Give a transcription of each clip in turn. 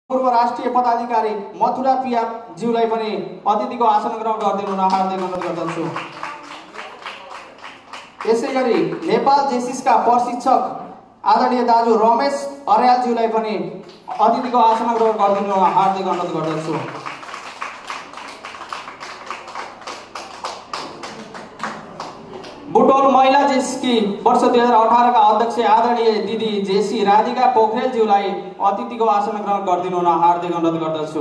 पूर्व राष्ट्रिय पदाधिकारी मथुरा प्रिया ज्यूलाई पनि अतिथिको आसन ग्रहण गरिदिनु हुन हार्दिक अनुरोध गर्दछु। यसैगरी नेपाल जेसिसका प्रशिक्षक आदरणीय दाजु रमेश अर्याल ज्यूलाई पनि अतिथिको आसन ग्रहण गरिदिनु हुन हार्दिक अनुरोध गर्दछु। बुटोल महिला जेसिसकी वर्ष 2018 का अध्यक्ष आदरणीय दिदी जेसी राधिका पोखरेल ज्यूलाई अतिथिको आसन ग्रहण गरिदिनु हुन हार्दिक अनुरोध गर्दछु।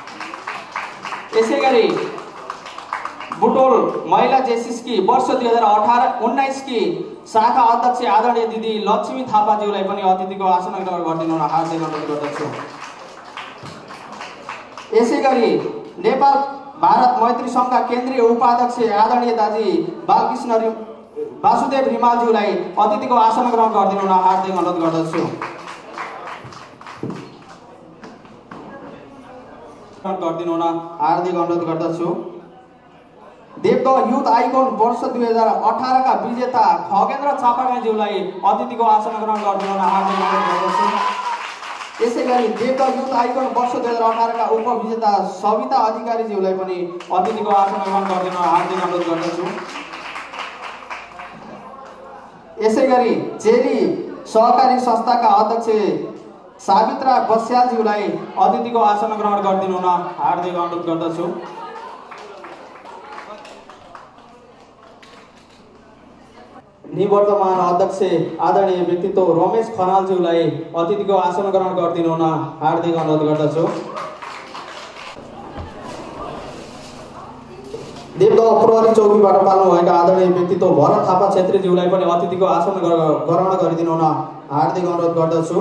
यसैगरी बुटोल महिला जेसिसकी वर्ष 2018-19 की शाखा अध्यक्ष आदरणीय दिदी लक्ष्मी थापा ज्यूलाई पनि अतिथिको आसन ग्रहण गरिदिनु हुन हार्दिक अनुरोध गर्दछु। यसैगरी नेपाल भारत मैत्री संघका केन्द्रीय उपाध्यक्ष आदरणीय दाजी बालकृष्ण वासुदेव रिमालज्यूलाई अतिथिको आसन ग्रहण गरिदिनु हुन हार्दिक अनुरोध गर्दछु। देवदह युथ आइकन वर्ष 2018 का विजेता खगेन्द्र चापागाईज्यूलाई अतिथिको आसन ग्रहण गरिदिनु हुन हार्दिक अनुरोध गर्दछु। यसैगरी देवदह युथ आइकन वर्ष 2018 का उपविजेता सविता अधिकारीज्यूलाई पनि अतिथिको आसन ग्रहण गरिदिनु हुन हार्दिक अनुरोध गर्दछु। यसैगरी चेली सहकारी संस्थाका अध्यक्ष सावित्रा बस्यालज्यूलाई अतिथिको आसन ग्रहण गरिदिनु हुन हार्दिक अनुरोध गर्दछु। निवर्तमान अध्यक्ष आदरणीय व्यक्तित्व रमेश खनालज्यूलाई अतिथिको आसन ग्रहण गरिदिनु हुन हार्दिक अनुरोध गर्दछु। देवदह प्रहरी चौकीबाट पाल्नुभएका आदरणीय व्यक्तित्व भरत थापा छेत्रीज्यूलाई पनि अतिथिको आसन ग्रहण गरिदिनु हुन हार्दिक अनुरोध गर्दछु।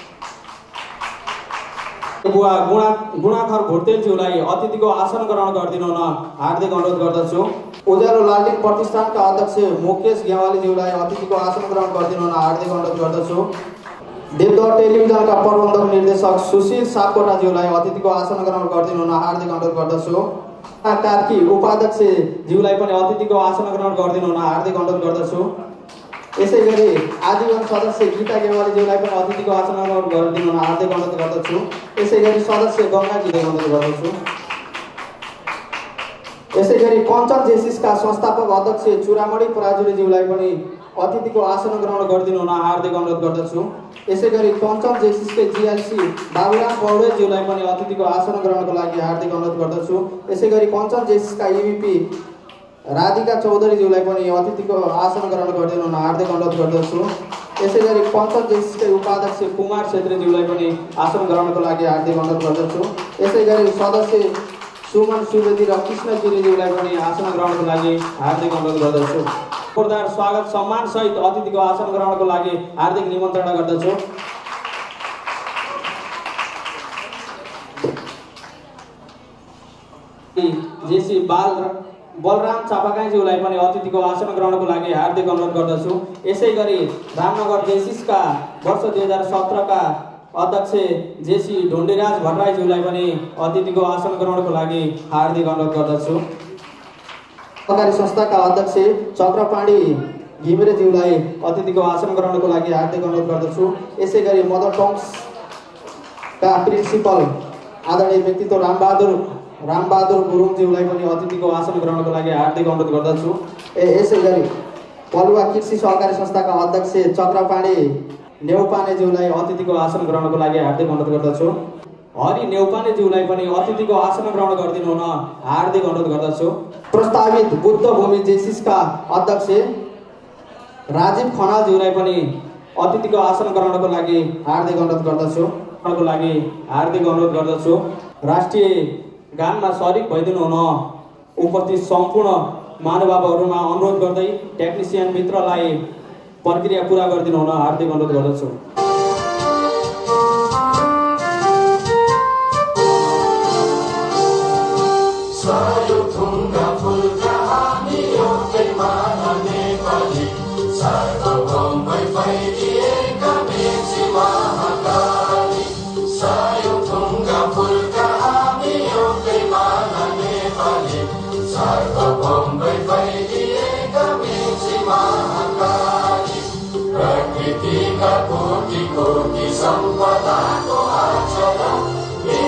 बुवा गुणाखर भुर्तेलज्यूलाई अतिथिको आसन ग्रहण गरिदिनु हुन हार्दिक अनुरोध गर्दछु। उज्यालो लालटिन प्रतिष्ठानका अध्यक्ष मुकेश गेवालीज्यूलाई अतिथिको आसन ग्रहण गरिदिनु हुन हार्दिक अनुरोध गर्दछु। देवदह टेलिभिजनका प्रबन्धक निर्देशक सुशील सापकोटाज्यूलाई अतिथिको आसन ग्रहण गरिदिनु हुन हार्दिक अनुरोध गर्दछु। कार्की उपाध्यक्ष ज्यूलाई पनि अतिथिको आसन ग्रहण गरिदिनु हुन हार्दिक अनुरोध गर्दछु। यसैगरी आजीवन सदस्य गीता गेवालीज्यूलाई पनि अतिथिको आसन ग्रहण गरिदिनु हुन हार्दिक अनुरोध गर्दछु। यसैगरी सदस्य गङ्गाजीलाई अनुरोध गर्दछु। यसैगरी कञ्चन जेसिसका संस्थापक अध्यक्ष चुरामणी पराजुलीज्यूलाई पनि अतिथिको आसन ग्रहण गरिदिनु हुन हार्दिक अनुरोध गर्दछु। यसैगरी कञ्चन जेसिसकै जिएलसी बाबुराम पौडेलज्यूलाई पनि अतिथिको आसन ग्रहणको लागि हार्दिक अनुरोध गर्दछु। यसैगरी कञ्चन जेसिसका इभिपी राधिका चौधरीज्यूलाई पनि अतिथिको आसन ग्रहण गरिदिनु हुन हार्दिक अनुरोध गर्दछु। यसैगरी कञ्चन जेसिसकै उपाध्यक्ष कुमार छेत्रीज्यूलाई पनि आसन ग्रहणको लागि हार्दिक अनुरोध गर्दछु। यसैगरी सदस्य सुमन सुवेदी र कृष्ण गिरीज्यूलाई पनि आसन ग्रहणको लागि हार्दिक अनुरोध गर्दछु। जोरदार स्वागत सम्मान सहित अतिथिको आसन ग्रहणको लागि हार्दिक निमन्त्रणा गर्दछु। जेसी बलराम चापागाईज्यूलाई पनि अतिथिको आसन ग्रहणको लागि हार्दिक अनुरोध गर्दछु। यसैगरी रामनगर जेसिसका वर्ष 2017 का अध्यक्ष जेसी ढुण्डीराज भट्टराईज्यूलाई पनि अतिथिको आसन ग्रहणको लागि हार्दिक अनुरोध गर्दछु। सहकारी संस्थाका अध्यक्ष चक्रपाणी घिमिरेज्यूलाई अतिथिको आसन ग्रहणको लागि हार्दिक अनुरोध गर्दछु। यसैगरी मदर टङ्सका प्रिन्सिपल आदरणीय व्यक्तित्व रामबहादुर गुरुङज्यूलाई पनि अतिथिको आसन ग्रहणको लागि हार्दिक अनुरोध गर्दछु। यसैगरी पलुवा कृषि सहकारी संस्थाका अध्यक्ष चक्रपाणी नेउपानेज्यूलाई अतिथिको आसन ग्रहणको लागि हार्दिक अनुरोध गर्दछु। हरि नेउपानेज्यूलाई पनि अतिथिको आसन ग्रहण गरिदिनु हुन हार्दिक अनुरोध गर्दछु। प्रस्तावित बुद्ध भूमि जेसिसका अध्यक्ष राजीव खनालज्यूलाई पनि अतिथिको आसन ग्रहणको लागि हार्दिक अनुरोध गर्दछु। राष्ट्रिय गानमा सरिक भइदिनु हुन उपस्थित सम्पूर्ण महानुभावहरूमा अनुरोध गर्दै टेक्निसियन मित्रलाई प्रक्रिया पूरा गरिदिनु हुन हार्दिक अनुरोध गर्दछु। कोटि कोटि सम्पदाको आचरण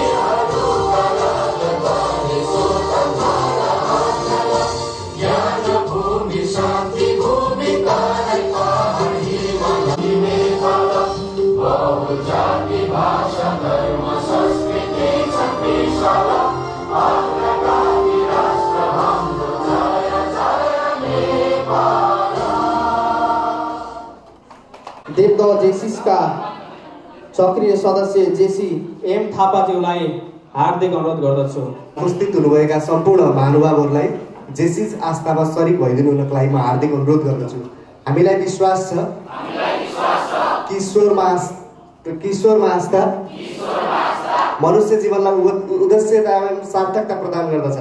का सक्रिय सदस्य जेसी एम थापाज्यूलाई हार्दिक अनुरोध गर्दछु। उपस्थित हुनुभएका सम्पूर्ण महानुभावहरूलाई जेसिस आस्थामा सरिक भइदिनुको लागि म हार्दिक अनुरोध गर्दछु। हामीलाई विश्वास छ कि ईश्वरमा आस्था मनुष्य जीवनलाई उद्देश्यता एवं सार्थकता प्रदान गर्दछ,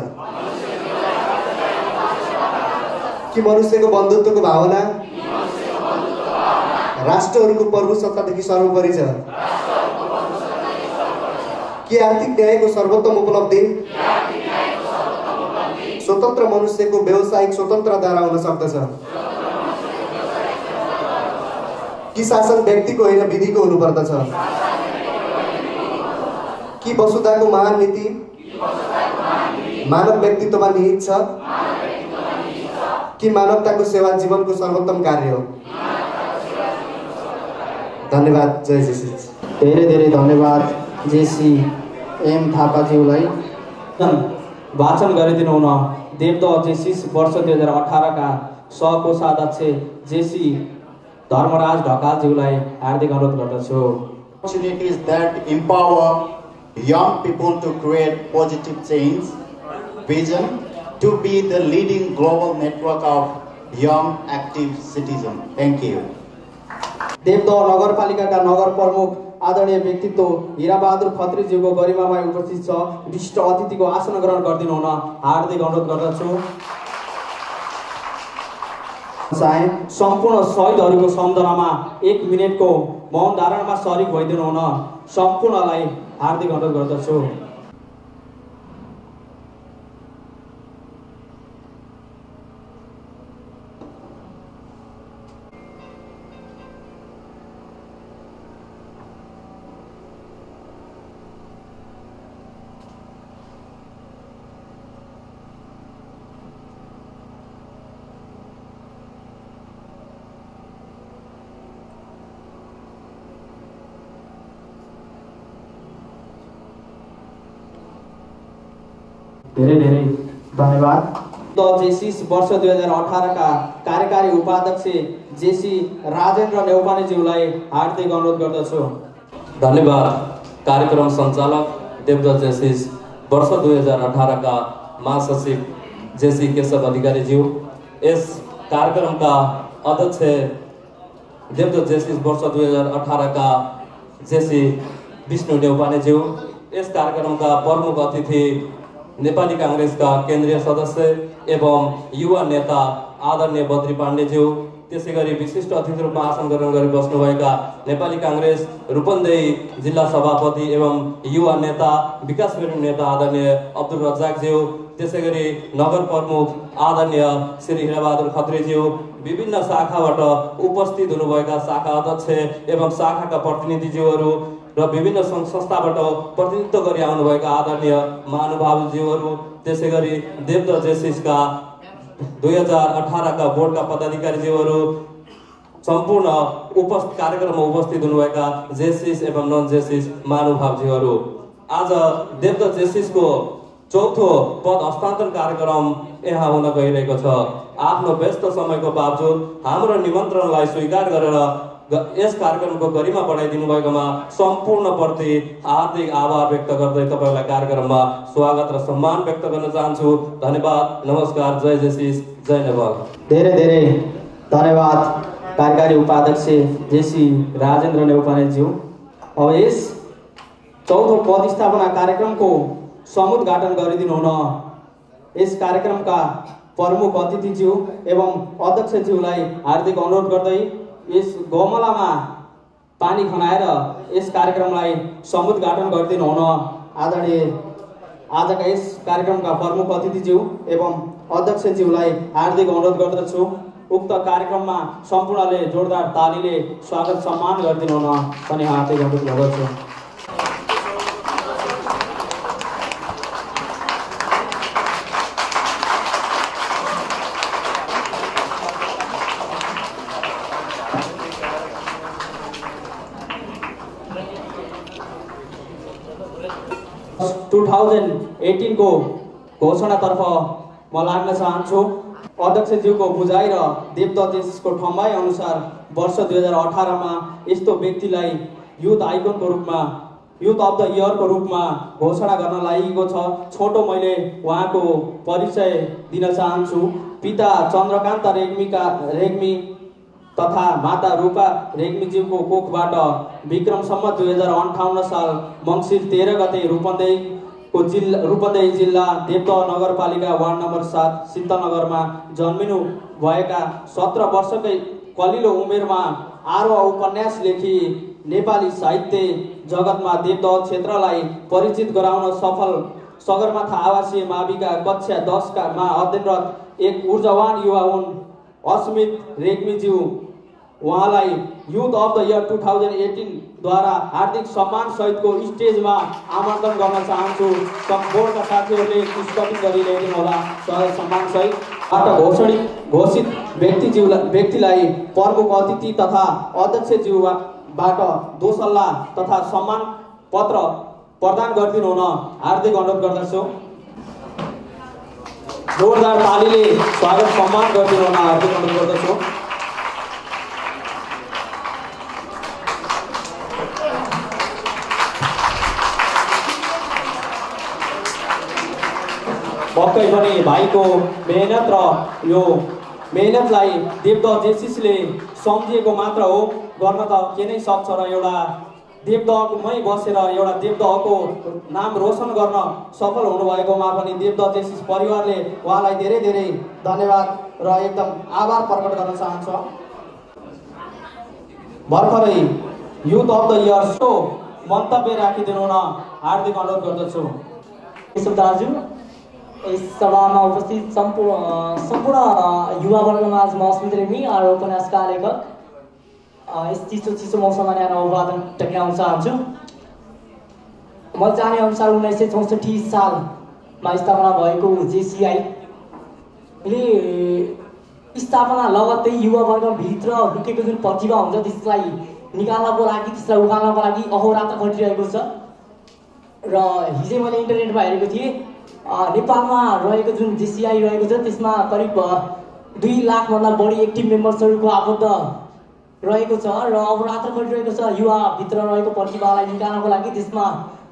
कि मनुष्यको बन्धुत्वको भावना राष्ट्रहरूको प्रभुसत्तादेखि सर्वोपरि छ, कि आर्थिक न्यायको सर्वोत्तम उपलब्धि स्वतन्त्र मनुष्यको व्यावसायिक स्वतन्त्रताद्वारा हुन सक्दछ, कि शासन व्यक्तिको होइन विधिको हुनुपर्दछ, कि वसुधाको महान नीति मानव व्यक्तित्वमा निहित छ, कि मानवताको सेवा जीवनको सर्वोत्तम कार्य हो। धन्यवाद। जय जेसिस। धेरै धेरै धन्यवाद जेसी एम थापाज्यूलाई। वाचन गरिदिनु हुन देवदह जेसिस वर्ष 2018 का सहकोषाध्यक्ष जेसी धर्मराज ढकालज्यूलाई हार्दिक अनुरोध गर्दछु। Opportunities that empower young people to create positive change, vision to be the leading global network of young active citizens. Thank you. Devdaha नगरपालिकाका नगर प्रमुख आदरणीय व्यक्तित्व हीराबहादुर खत्रीज्यूको गरिमामय उपस्थित छ। विशिष्ट अतिथिको आसन ग्रहण गरिदिनु हुन हार्दिक अनुरोध गर्दछु। सम्पूर्ण शहीदहरूको सम्झनामा 1 मिनेटको मौन धारणमा सरिक भइदिनु हुन सम्पूर्णलाई हार्दिक अनुरोध गर्दछु। धेरै धेरै धन्यवाद। जेसिस वर्ष 2018 का कार्यकारी उपाध्यक्ष जेसी राजेन्द्र नेउपानेज्यूलाई हार्दिक अनुरोध गर्दछु। धन्यवाद। कार्यक्रम सञ्चालक देवदह जेसिस वर्ष 2018 का महासचिव जेसी केशव अधिकारीज्यू, यस कार्यक्रमका अध्यक्ष देवदह जेसिस वर्ष 2018 का जेसी विष्णु नेउपानेज्यू, यस कार्यक्रमका प्रमुख अतिथि नेपाली कांग्रेसका केन्द्रीय सदस्य एवं युवा नेता आदरणीय बद्री पाण्डेज्यू, त्यसैगरी विशिष्ट अतिथि रूपमा आसन ग्रहण गरी बस्नुभएका नेपाली कांग्रेस रूपन्देही जिल्ला सभापति एवं युवा नेता विकास विरोधी नेता आदरणीय अब्दुल रज्जाकज्यू, त्यसैगरी नगर प्रमुख आदरणीय श्री हीराबहादुर खत्रीज्यू, विभिन्न शाखाबाट उपस्थित हुनुभएका शाखा अध्यक्ष एवं शाखाका प्रतिनिधिज्यूहरू र विभिन्न संस्थाबाट प्रतिनिधित्व गरी आउनुभएका आदरणीय महानुभावज्यूहरू, त्यसैगरी देवदह जेसिसका 2018 का बोर्डका पदाधिकारीज्यूहरू, सम्पूर्ण कार्यक्रममा उपस्थित हुनुभएका जेसिस एवं नन जेसिस महानुभावज्यूहरू, आज देवदह जेसिसको चौथो पद हस्तान्तरण कार्यक्रम यहाँ हुन गइरहेको छ। आफ्नो व्यस्त समयको बावजुद हाम्रो निमन्त्रणलाई स्वीकार गरेर यस कार्यक्रमको गरिमा बढाइदिनु भएकोमा सम्पूर्ण प्रति हार्दिक आभार व्यक्त गर्दै तपाईलाई कार्यक्रममा स्वागत र सम्मान व्यक्त गर्न चाहन्छु। धन्यवाद। नमस्कार। जय जेसिस। जय नेपाल। धेरै धेरै धन्यवाद कार्यकारी उपाध्यक्ष जेसी राजेन्द्र नेउपानेज्यू। अब यस चौथो पद स्थापना कार्यक्रमको समुद्घाटन गरिदिनु हुन यस कार्यक्रमका प्रमुख अतिथिज्यू एवं अध्यक्षज्यूलाई हार्दिक अनुरोध गर्दै यस गमलामा पानी खनाएर यस कार्यक्रमलाई समुद्घाटन गरिदिनु हुन आदरणीय आजका यस कार्यक्रमका प्रमुख अतिथिज्यू एवं अध्यक्षज्यूलाई हार्दिक अनुरोध गर्दछु। उक्त कार्यक्रममा सम्पूर्णले जोरदार तालीले स्वागत सम्मान गरिदिनु हुन पनि हार्दिक अनुरोध गर्दछु। 2018 को घोषणातर्फ म लाग्न चाहन्छु। अध्यक्षज्यूको बुझाइ र देवदत्त जेसिसको ठम्बाइ अनुसार वर्ष 2018मा यस्तो व्यक्तिलाई युथ आइकनको रूपमा युथ अफ द इयरको रूपमा घोषणा गर्न लागेको छ। छोटो मैले उहाँको परिचय दिन चाहन्छु। पिता चन्द्रकान्त रेग्मी तथा माता रूपा रेग्मीज्यूको कोखबाट विक्रम सम्वत 2058 साल मङ्सिर 13 गते रूपन्देही जिल्ला देवदह नगरपालिका वार्ड नम्बर 7 शीतलनगरमा जन्मिनु भएका 17 वर्षकै कलिलो उमेरमा आरोह उपन्यास लेखी नेपाली साहित्य जगतमा देवदह क्षेत्रलाई परिचित गराउन सफल सगरमाथा आवासीय माविका कक्षा 10 मा अध्ययनरत एक ऊर्जावान युवा हुन् अस्मित रेग्मीज्यू। उहाँलाई युथ अफ द इयर 2018 द्वारा हार्दिक सम्मान सहितको स्टेजमा आमन्त्रण गर्न चाहन्छु। बोर्डका साथीहरूले पुष्पति गरिदिनु होला। सम्मान सहित घोषित व्यक्तिलाई प्रमुख अतिथि तथा अध्यक्षज्यूबाट दोसल्ला तथा सम्मान पत्र प्रदान गरिदिनु हुन हार्दिक अनुरोध गर्दछु। जोरदार तालीले स्वागत सम्मान गरिदिनु हुन हार्दिक अनुरोध गर्दछु। पक्कै पनि भाइको मेहनत र यो मेहनतलाई देवदह जेसिसले सम्झिएको मात्र हो, गर्न त के नै सक्छ र एउटा देवदहमै बसेर एउटा देवदहको नाम रोशन गर्न सफल हुनुभएकोमा पनि देवदह जेसिस परिवारले उहाँलाई धेरै धेरै धन्यवाद र एकदम आभार प्रकट गर्न चाहन्छ। भर्खरै युथ अफ द इयर मन्तव्य राखिदिनु हुन हार्दिक अनुरोध गर्दछु। दाजु, इस सभामा उपस्थित सम्पूर्ण युवा वर्गमा आज म अस्मित रेग्मी और उपन्यासका लेखक इस चिसो मौसममा यहाँ अभिवादन टक्राउन चाहन्छु। म जाने अनुसार 1964 सालमा स्थापना भएको जेसिआईले स्थापना लगत्तै युवा वर्गभित्र लुकेको जुन प्रतिभा हुन्छ त्यसलाई निकाल्नको लागि, त्यसलाई उकाल्नको लागि अहोरात्र खटिरहेको छ। र हिजै मैले इन्टरनेटमा हेरेको थिएँ, नेपालमा रहेको जुन जेसिआई रहेको छ त्यसमा करिब 2 लाखभन्दा बढी एक्टिभ मेम्बर्सहरूको आबद्ध रहेको छ र अहोरात्र खटिरहेको छ युवाभित्र रहेको प्रतिभालाई निकाल्नको लागि। त्यसमा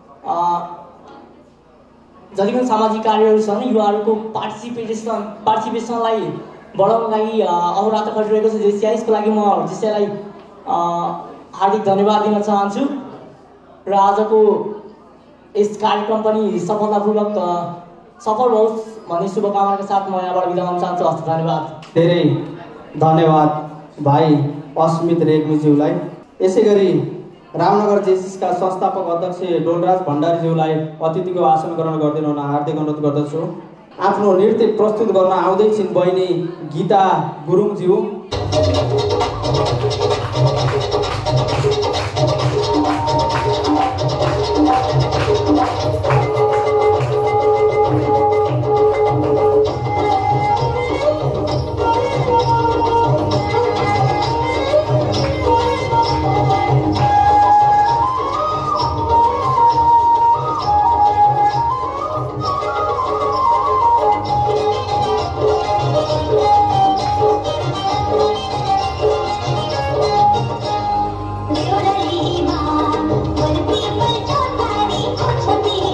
जति पनि सामाजिक कार्यहरू छन् युवाहरूको पार्टिसिपेसनलाई बढाउनको लागि अहोरात्र खटिरहेको छ जेसिआई। यसको लागि म जेसिआईलाई हार्दिक धन्यवाद दिन चाहन्छु र आजको यस कार्यक्रम पनि सफलतापूर्वक सफल होस् भन्ने शुभकामनाका साथ म यहाँबाट बिदा हुन चाहन्छु। हस्त धन्यवाद। धेरै धन्यवाद भाइ अस्मित रेग्मीज्यूलाई। यसै गरी रामनगर जेसिसका संस्थापक अध्यक्ष डोलराज भण्डारीज्यूलाई अतिथिको आसन ग्रहण गरिदिनु हुन हार्दिक अनुरोध गर्दछु। आफ्नो नृत्य प्रस्तुत गर्न आउँदैछिन् बहिनी गीता गुरुङज्यू। Thank you.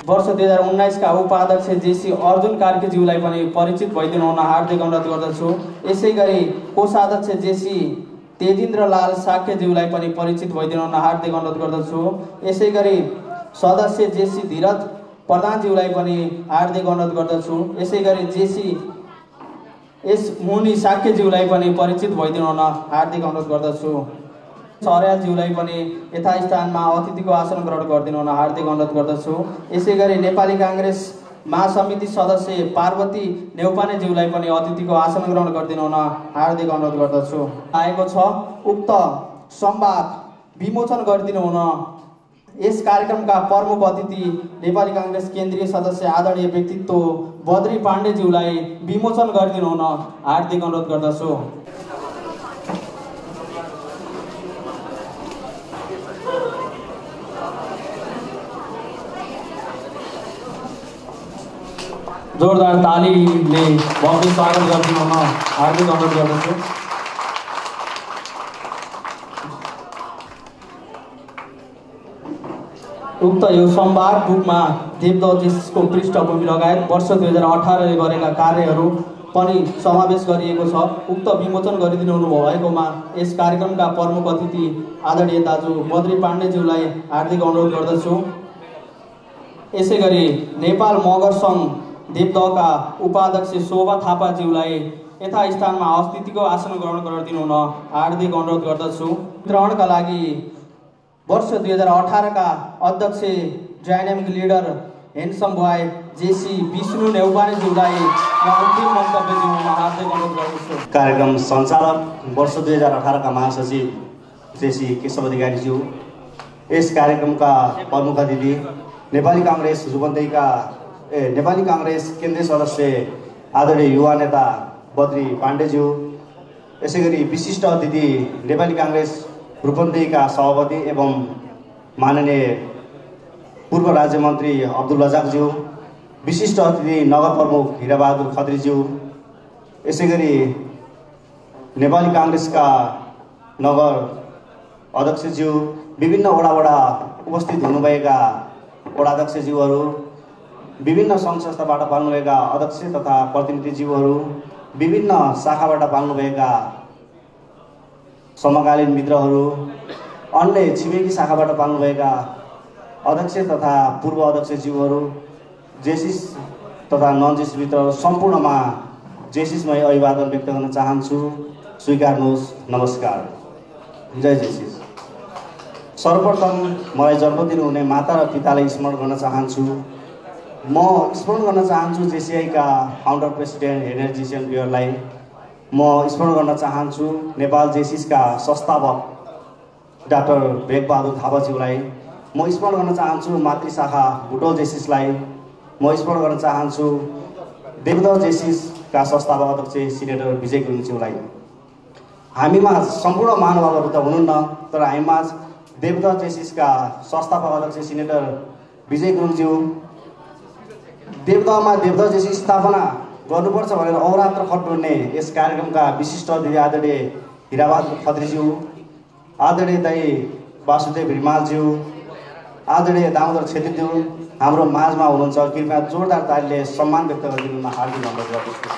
वर्ष 2019 का उपाध्यक्ष जेसी अर्जुन कार्कीज्यूलाई पनि परिचित भइदिनु हुन हार्दिक अनुरोध गर्दछु। यसै गरी कोषाध्यक्ष जेसी तेजेन्द्र लाल साक्यज्यूलाई पनि परिचित भइदिनु हुन हार्दिक अनुरोध गर्दछु। यसै गरी सदस्य जेसी धीरज प्रधानज्यूलाई पनि हार्दिक अनुरोध गर्दछु। यसै गरी जेसी एस मुनि साक्यज्यूलाई पनि परिचित भइदिनु हुन हार्दिक अनुरोध गर्दछु। सर्यालज्यूलाई पनि यथास्थानमा अतिथिको आसन ग्रहण गरिदिनु हुन हार्दिक अनुरोध गर्दछु। यसै गरी नेपाली काङ्ग्रेस महासमिति सदस्य पार्वती नेउपानेज्यूलाई पनि अतिथिको आसन ग्रहण गरिदिनु हुन हार्दिक अनुरोध गर्दछु। आएको छ उक्त संवाद विमोचन गरिदिनु हुन यस कार्यक्रमका प्रमुख अतिथि नेपाली काङ्ग्रेस केन्द्रीय सदस्य आदरणीय व्यक्तित्व बद्री पाण्डेज्यूलाई विमोचन गरिदिनु हुन हार्दिक अनुरोध गर्दछु। जोरदार तालीले भव्य स्वागत गरिदिनु हुन हार्दिक अनुरोध गर्दछु। उक्त यो संवाद बुकमा देवदत्त जेसिसको पृष्ठभूमि लगायत वर्ष 2018 गरेका कार्यहरू पनि समावेश गरिएको छ। उक्त विमोचन गरिदिनु हुनुभएकोमा यस कार्यक्रमका प्रमुख अतिथि आदरणीय दाजु बद्री पाण्डेज्यूलाई हार्दिक अनुरोध गर्दछु। यसै गरी नेपाल मगर सङ्घ देवदहका उपाध्यक्ष शोभा थापाज्यूलाई यथास्थानमा अतिथिको आसन ग्रहण गरिदिनु हुन हार्दिक अनुरोध गर्दछु। ग्रहणका लागि वर्ष 2018 का अध्यक्ष dynamic leader handsome boy JC Vishnu नेउपानेज्यूलाई अन्तिम मन्तव्य दिनु हुन हार्दिक अनुरोध गर्दछु। कार्यक्रम सञ्चालक वर्ष 2018 का महासचिव जेसी केशव अधिकारीज्यू, यस कार्यक्रमका प्रमुख अतिथि नेपाली काङ्ग्रेस केन्द्रीय सदस्य आदरणीय युवा नेता बद्री पाण्डेज्यू, यसै गरी विशिष्ट अतिथि नेपाली काङ्ग्रेस रूपन्देहीका सभापति एवं माननीय पूर्व राज्य मन्त्री अब्दुल रजाकज्यू, विशिष्ट अतिथि नगर प्रमुख हिराबहादुर खत्रीज्यू, यसै गरी नेपाली काङ्ग्रेसका नगर अध्यक्षज्यू, विभिन्न वडावडा उपस्थित हुनुभएका वडाध्यक्षज्यूहरू, विभिन्न सङ्घ संस्थाबाट पाल्नुभएका अध्यक्ष तथा प्रतिनिधिज्यूहरू, विभिन्न शाखाबाट पाल्नुभएका समकालीन मित्रहरू, अन्य छिमेकी शाखाबाट पाल्नुभएका अध्यक्ष तथा पूर्व अध्यक्षज्यूहरू, जेसिस तथा नन जेसिस मित्रहरू सम्पूर्णमा जेसिसमय अभिवादन व्यक्त गर्न चाहन्छु। स्वीकार्नुहोस्। नमस्कार। जय जेसिस। सर्वप्रथम मलाई जन्म दिनुहुने माता र पितालाई स्मरण गर्न चाहन्छु। म स्मरण गर्न चाहन्छु जेसिआईका फाउन्डर प्रेसिडेन्ट हेनरी जेसी बियरलाई। म स्मरण गर्न चाहन्छु नेपाल जेसिसका संस्थापक डाक्टर भेगबहादुर थापाज्यूलाई। म स्मरण गर्न चाहन्छु मातृशाखा बुटोल जेसिसलाई। म स्मरण गर्न चाहन्छु देवदत्त जेसिसका संस्थापक अध्यक्ष सिनेटर विजय गुरुङज्यूलाई। हामीमा सम्पूर्ण महानुभावहरू त हुनुहुन्न, तर हामीमा देवदत्त जेसिसका संस्थापक अध्यक्ष सिनेटर विजय गुरुङज्यू, देवदहमा देवदत्त जेसिस स्थापना गर्नुपर्छ भनेर अहोरात्र खट्नुहुने यस कार्यक्रमका विशिष्ट अतिथि आदरणीय हिराबहादुर खत्रीज्यू, आदरणीय दाई वासुदेव रिमालज्यू, आदरणीय दामोदर छेत्रीज्यू हाम्रो माझमा हुनुहुन्छ। कृपया जोरदार तालीले सम्मान व्यक्त गरिदिनुमा हार्दिक अनुरोध गर्दछु।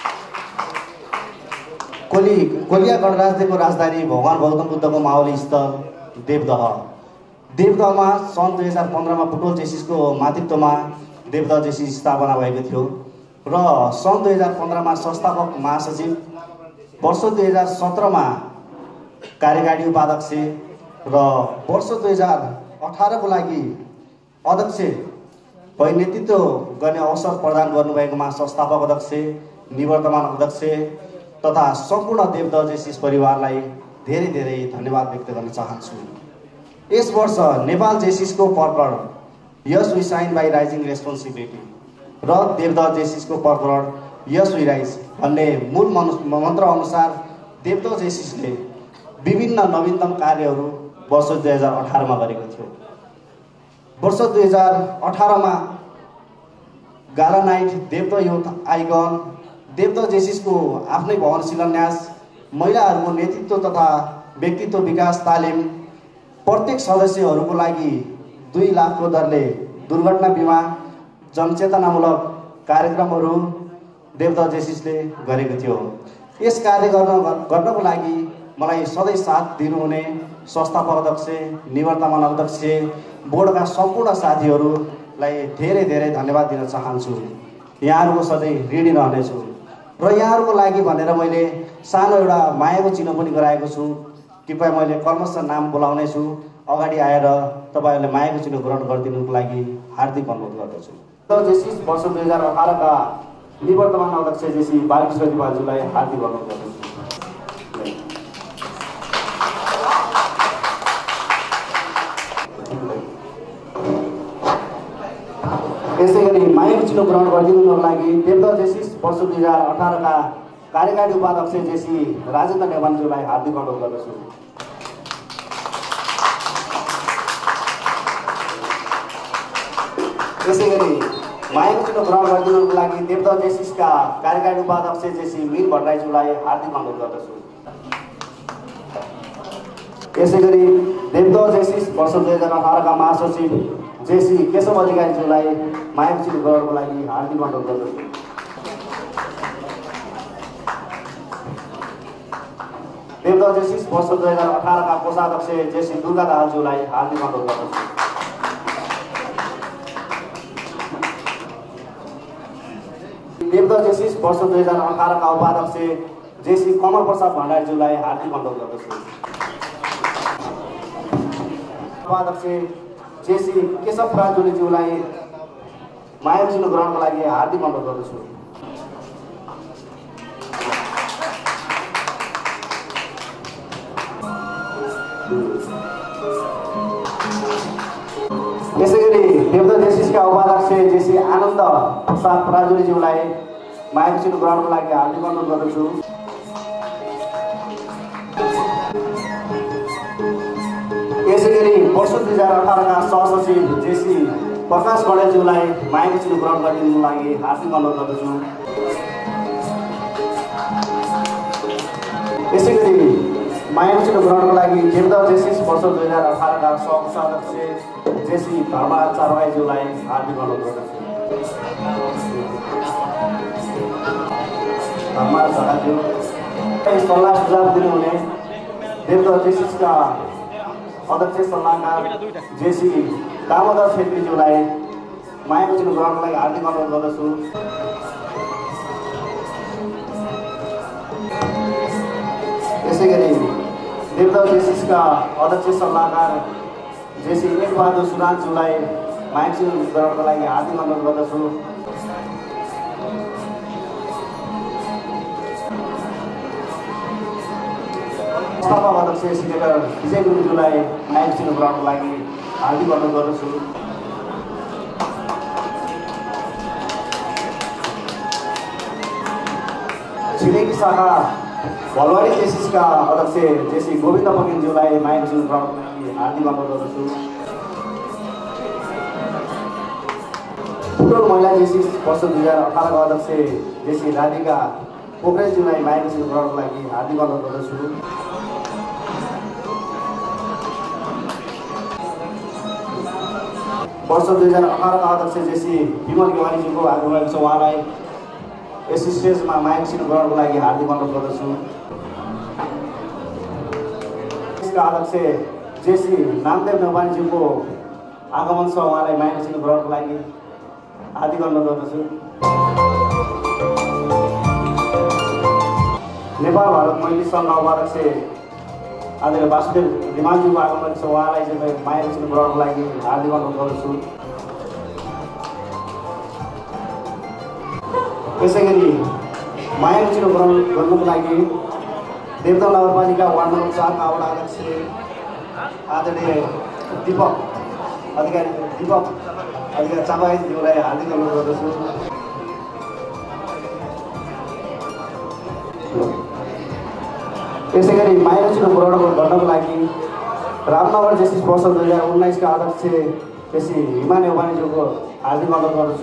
कोलिया गणराज्यको राजधानी भगवान गौतम बुद्धको मावली स्थल देवदहमा सन् 2015 मा बुटोल जेसिसको मातृत्वमा देवदत्त जेसिस स्थापना भएको थियो र सन् 2015 मा संस्थापक महासचिव, वर्ष 2017 मा कार्यकारी उपाध्यक्ष र वर्ष 2018 को लागि अध्यक्ष भई नेतृत्व गर्ने अवसर प्रदान गर्नुभएकोमा संस्थापक अध्यक्ष, निवर्तमान अध्यक्ष तथा सम्पूर्ण देवदत्त जेसिस परिवारलाई धेरै धेरै धन्यवाद व्यक्त गर्न चाहन्छु। यस वर्ष नेपाल जेसिसको purple yes we sign by rising responsibility र देवदत्त जेसिसको पर्पल यस वी राइज भन्ने मूल मन्त्र अनुसार देवदत्त जेसिसले विभिन्न नवीनतम कार्यहरू वर्ष 2018 मा गरेको थियो। वर्ष 2018 मा gala night, Devdatta youth icon, Devdatta जेसिसको आफ्नै भवन शिलान्यास, महिलाहरूको नेतृत्व तथा व्यक्तित्व विकास तालिम, प्रत्येक सदस्यहरूको लागि 2 लाखको दरले दुर्घटना बिमा जनचेतनामूलक कार्यक्रमहरू देवदह जेसिसले गरेको थियो। यस कार्य गर्नको लागि मलाई सधैँ साथ दिनुहुने संस्थापक अध्यक्ष, निवर्तमान अध्यक्ष, बोर्डका सम्पूर्ण साथीहरूलाई धेरै धेरै धन्यवाद दिन चाहन्छु। यहाँहरूको सधैँ ऋणी रहनेछु र यहाँहरूको लागि भनेर मैले सानो एउटा मायाको चिन्ह पनि गराएको छु। कृपया मैले कर्मश नाम बोलाउनेछु, अगाडि आएर तपाईँहरूले मायाको चिन्ह ग्रहण गरिदिनुको लागि हार्दिक अनुरोध गर्दछु। जेसिस वर्ष 2018 का निवर्तमान अध्यक्ष जेसी बालकृष्ण दिवालज्यूलाई हार्दिक अनुरोध गर्दछु। यसै गरी मायाको चिन्ह ग्रहण गरिदिनुको लागि देवदह जेसिस वर्ष 2018 का कार्यकारी उपाध्यक्ष जेसी राजेन्द्र नेवानीज्यूलाई हार्दिक अनुरोध गर्दछु। यसै गरी मायाको चिन्ह ग्रहण गरिदिनुको लागि देवदह जेसिसका कार्यकारी उपाध्यक्ष जेसी मीर भट्टराईज्यूलाई हार्दिक अनुरोध गर्दछु। यसै गरी देवदह जेसिस वर्ष 2018 का महासचिव जेसी केशव अधिकारीज्यूलाई मायाको चिन्ह ग्रहणको लागि हार्दिक अनुरोध गर्दछु। देवदह जेसिस वर्ष 2018 का कोषाध्यक्ष जेसी दुर्गा दाहालज्यूलाई हार्दिक अनुरोध गर्दछु। देवदह जेसिस वर्ष 2018 का उपाध्यक्ष जेसी कमल प्रसाद भण्डारीज्यूलाई हार्दिक अनुरोध गर्दछु। उपाध्यक्ष जेसी केशव प्राजुलीज्यूलाई मायाको चिन्ह ग्रहणको लागि हार्दिक अनुरोध गर्दछु। यसै गरी देवदह जेसिसका उपाध्यक्ष जेसी आनन्द प्रसाद प्राजुलीज्यूलाई मायाको चिन्ह ग्रहणको लागि हार्दिक अनुरोध गर्दछु। यसै गरी वर्ष 2018 का सहसचिव जेसी प्रकाश गणेशज्यूलाई मायाको चिन्ह ग्रहण गरिदिनुको लागि हार्दिक अनुरोध गर्दछु। यसै गरी मायाको चिन्ह ग्रहणको लागि देवदह जेसिस वर्ष 2018 का सहकोषाध्यक्ष जेसी धर्मराज चापागाईज्यूलाई हार्दिक अनुरोध गर्दछु। धर्मराज चापागाईज्यू सल्लाह सुझाव दिनुहुने देवदह जेसिसका अध्यक्ष सल्लाहकार जेसी दामोदर छेत्रीज्यूलाई मायाको चिन्ह ग्रहणको लागि हार्दिक अनुरोध गर्दछु। यसै गरी देवदह जेसिसका अध्यक्ष सल्लाहकार जेसी एक बहादुर सुनाथज्यूलाई मायाको चिन्ह ग्रहणको लागि हार्दिक अनुरोध गर्दछु। संस्थापक अध्यक्ष सेक्रेटर विजय गुरुङज्यूलाई मायाको चिन्ह ग्रहणको लागि हार्दिक अनुरोध गर्दछु। छिमेकी शाखा भलवाडी जेसिसका अध्यक्ष जेसी गोविन्द पकिनज्यूलाई मायाको चिन्ह ग्रहणको लागि हार्दिक अनुरोध गर्दछु। बुटोल महिला जेसिस वर्ष 2018 का अध्यक्ष जेसी राधिका पोखरेलज्यूलाई मायाको चिन्ह ग्रहणको लागि हार्दिक अनुरोध गर्दछु। वर्ष 2018 का अध्यक्ष जेसी विमल गेवालीज्यूको आग्रह छ, उहाँलाई यस स्टेजमा मायाको चिन्ह ग्रहणको लागि हार्दिक अनुरोध गर्दछु। यसका अध्यक्ष जेसी नामदेव नेवानीज्यूको आगमन छ, उहाँलाई मायाको चिन्ह ग्रहणको लागि हार्दिक अनुरोध गर्दछु। नेपाल भारत महिला सङ्घ उपाध्यक्ष आदरणीय वासुदेव रिमालज्यूको आगमन छ, उहाँलाई चाहिँ मायाको चिन्ह ग्रहणको लागि हार्दिक अनुरोध गर्दछु। यसै गरी मायाको चिन्ह ग्रहण गर्नुको लागि देवदह नगरपालिका वार्ड नम्बर 4 का वडा अध्यक्ष आदरणीय दीपक अधिकारी चापागाईज्यूलाई हार्दिक अनुरोध गर्दछु। यसै गरी मायाको चिन्ह ग्रहण गर्नको लागि रामनगर जेसिस वर्ष 2019 का अध्यक्ष जेसी हिमा नेवानीज्यूको हार्दिक अनुरोध गर्दछु।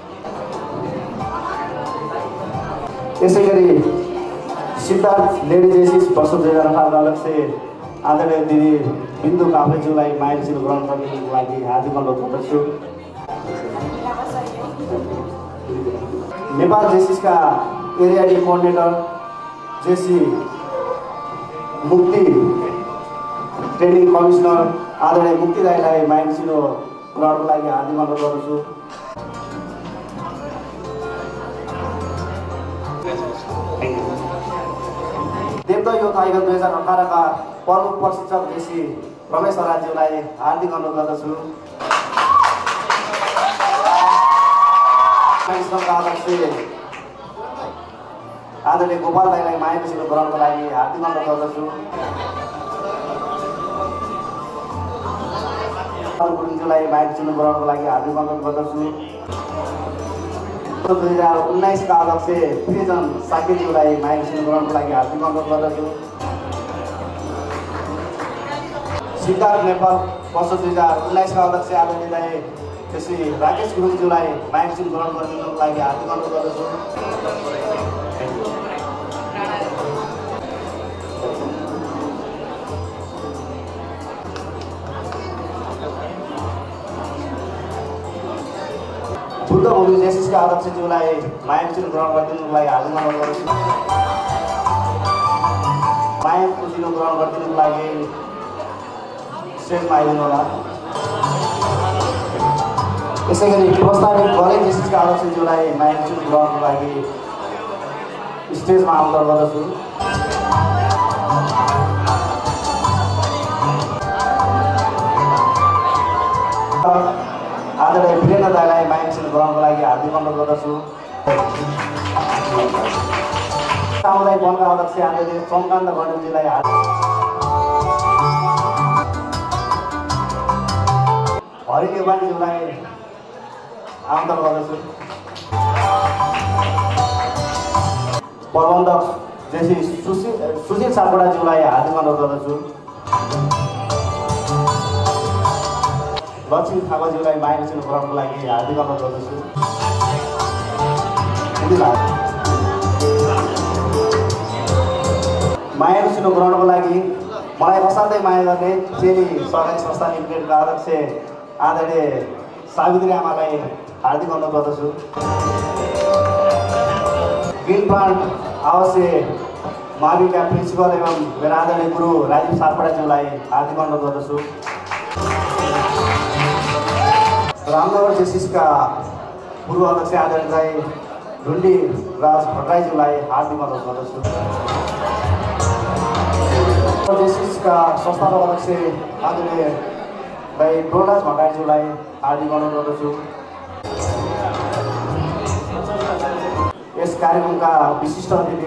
यसै गरी सिद्धार्थ लेडी जेसिस वर्ष 2018 का अध्यक्ष आदरणीय दिदी बिन्दु काफ्लेज्यूलाई मायाको चिन्ह ग्रहण गर्नको लागि हार्दिक अनुरोध गर्दछु। नेपाल जेसिसका area D coordinator JC Mukti training commissioner आदरणीय मुक्ति राईलाई माइक चिनो ग्रहणको लागि हार्दिक अनुरोध गर्दछु। देवदह युथ आयोग 2018 का प्रमुख प्रशिक्षक जेसी रमेश राज्यलाई हार्दिक अनुरोध गर्दछु। आदरणीय गोपाल दाईलाई मायाको सिलो ग्रहणको लागि हार्दिक अनुरोध गर्दछु। गुरुङज्यूलाई मायाको सिलो ग्रहणको लागि हार्दिक अनुरोध गर्दछु। 2019 का अध्यक्ष प्रियजन साकेज्यूलाई मायाको सिलो ग्रहणको लागि हार्दिक अनुरोध गर्दछु। सिद्धार्थ नेपाल वर्ष 2019 का अध्यक्ष आदरणीय त्यसै राकेश गुरुङज्यूलाई माइक चिन ग्रहण गर्नको लागि हार्दिक अनुरोध गर्दछु। बुद्ध भूमि जेसिसका अध्यक्षज्यूलाई माइक चिन ग्रहण गरिदिनुको लागि हार्दिक अनुरोध गर्दछु। माइकको चिनो ग्रहण गरिदिनुको लागि स्टेजमा आइदिनु होला। यसै गरी प्रस्तावित कलेज जेसिसका अध्यक्षज्यूलाई माइक चिन ग्रहणको लागि स्टेजमा आमन्त्रण गर्दछु। आदरणीय वीरेन्द्र दाईलाई माइक चिन ग्रहणको लागि हार्दिक अनुरोध गर्दछु। सामुदायिक वनका अध्यक्ष आदरणीय सोमकान्त गणेशजीलाई हरि नेपालीज्यूलाई आमन्त्रण गर्दछु। प्रबन्धक जेसी सुशील सापकोटाज्यूलाई हार्दिक अनुरोध गर्दछु। लक्ष्मी थापाज्यूलाई माइक चिन ग्रहणको लागि हार्दिक अनुरोध गर्दछु। मायाको चिनो ग्रहणको लागि मलाई असाध्यै माया गर्ने चेली सरकारी संस्था लिमिटेडका अध्यक्ष आदरणीय सावित्री आमालाई हार्दिक अनुरोध गर्दछु। ग्रिन प्लान्ट आवासीय माविका प्रिन्सिपल एवं मेरा आदरणीय गुरु राजीव सापकोटाज्यूलाई हार्दिक अनुरोध गर्दछु। रामनगर जेसिसका पूर्व अध्यक्ष आदरणीय ढुन्डी राज भट्टराईज्यूलाई हार्दिक अनुरोध गर्दछु। जेसिसका संस्थापक अध्यक्ष आदरणीय भाइ डोलराज भट्टराईज्यूलाई हार्दिक अनुरोध गर्दछु। यस कार्यक्रमका विशिष्ट अतिथि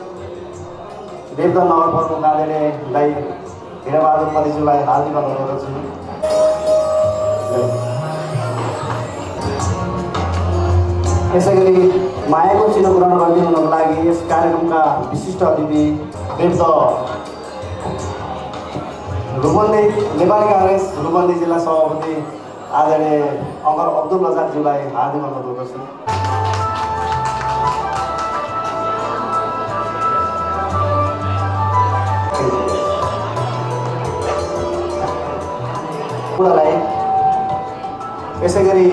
देवदह नगर प्रमुख आदरणीय भाइ हिराबहादुर पतिज्यूलाई हार्दिक अनुरोध गर्दछु। यसै गरी मायाको चिनो ग्रहण गरिदिनुको लागि यस कार्यक्रमका विशिष्ट अतिथि देवदह रूपन्देही नेपाली काङ्ग्रेस रूपन्देही जिल्ला सभापति आदरणीय अमर अब्दुल रजाकज्यूलाई हार्दिक अनुरोध गर्दछु। यसै गरी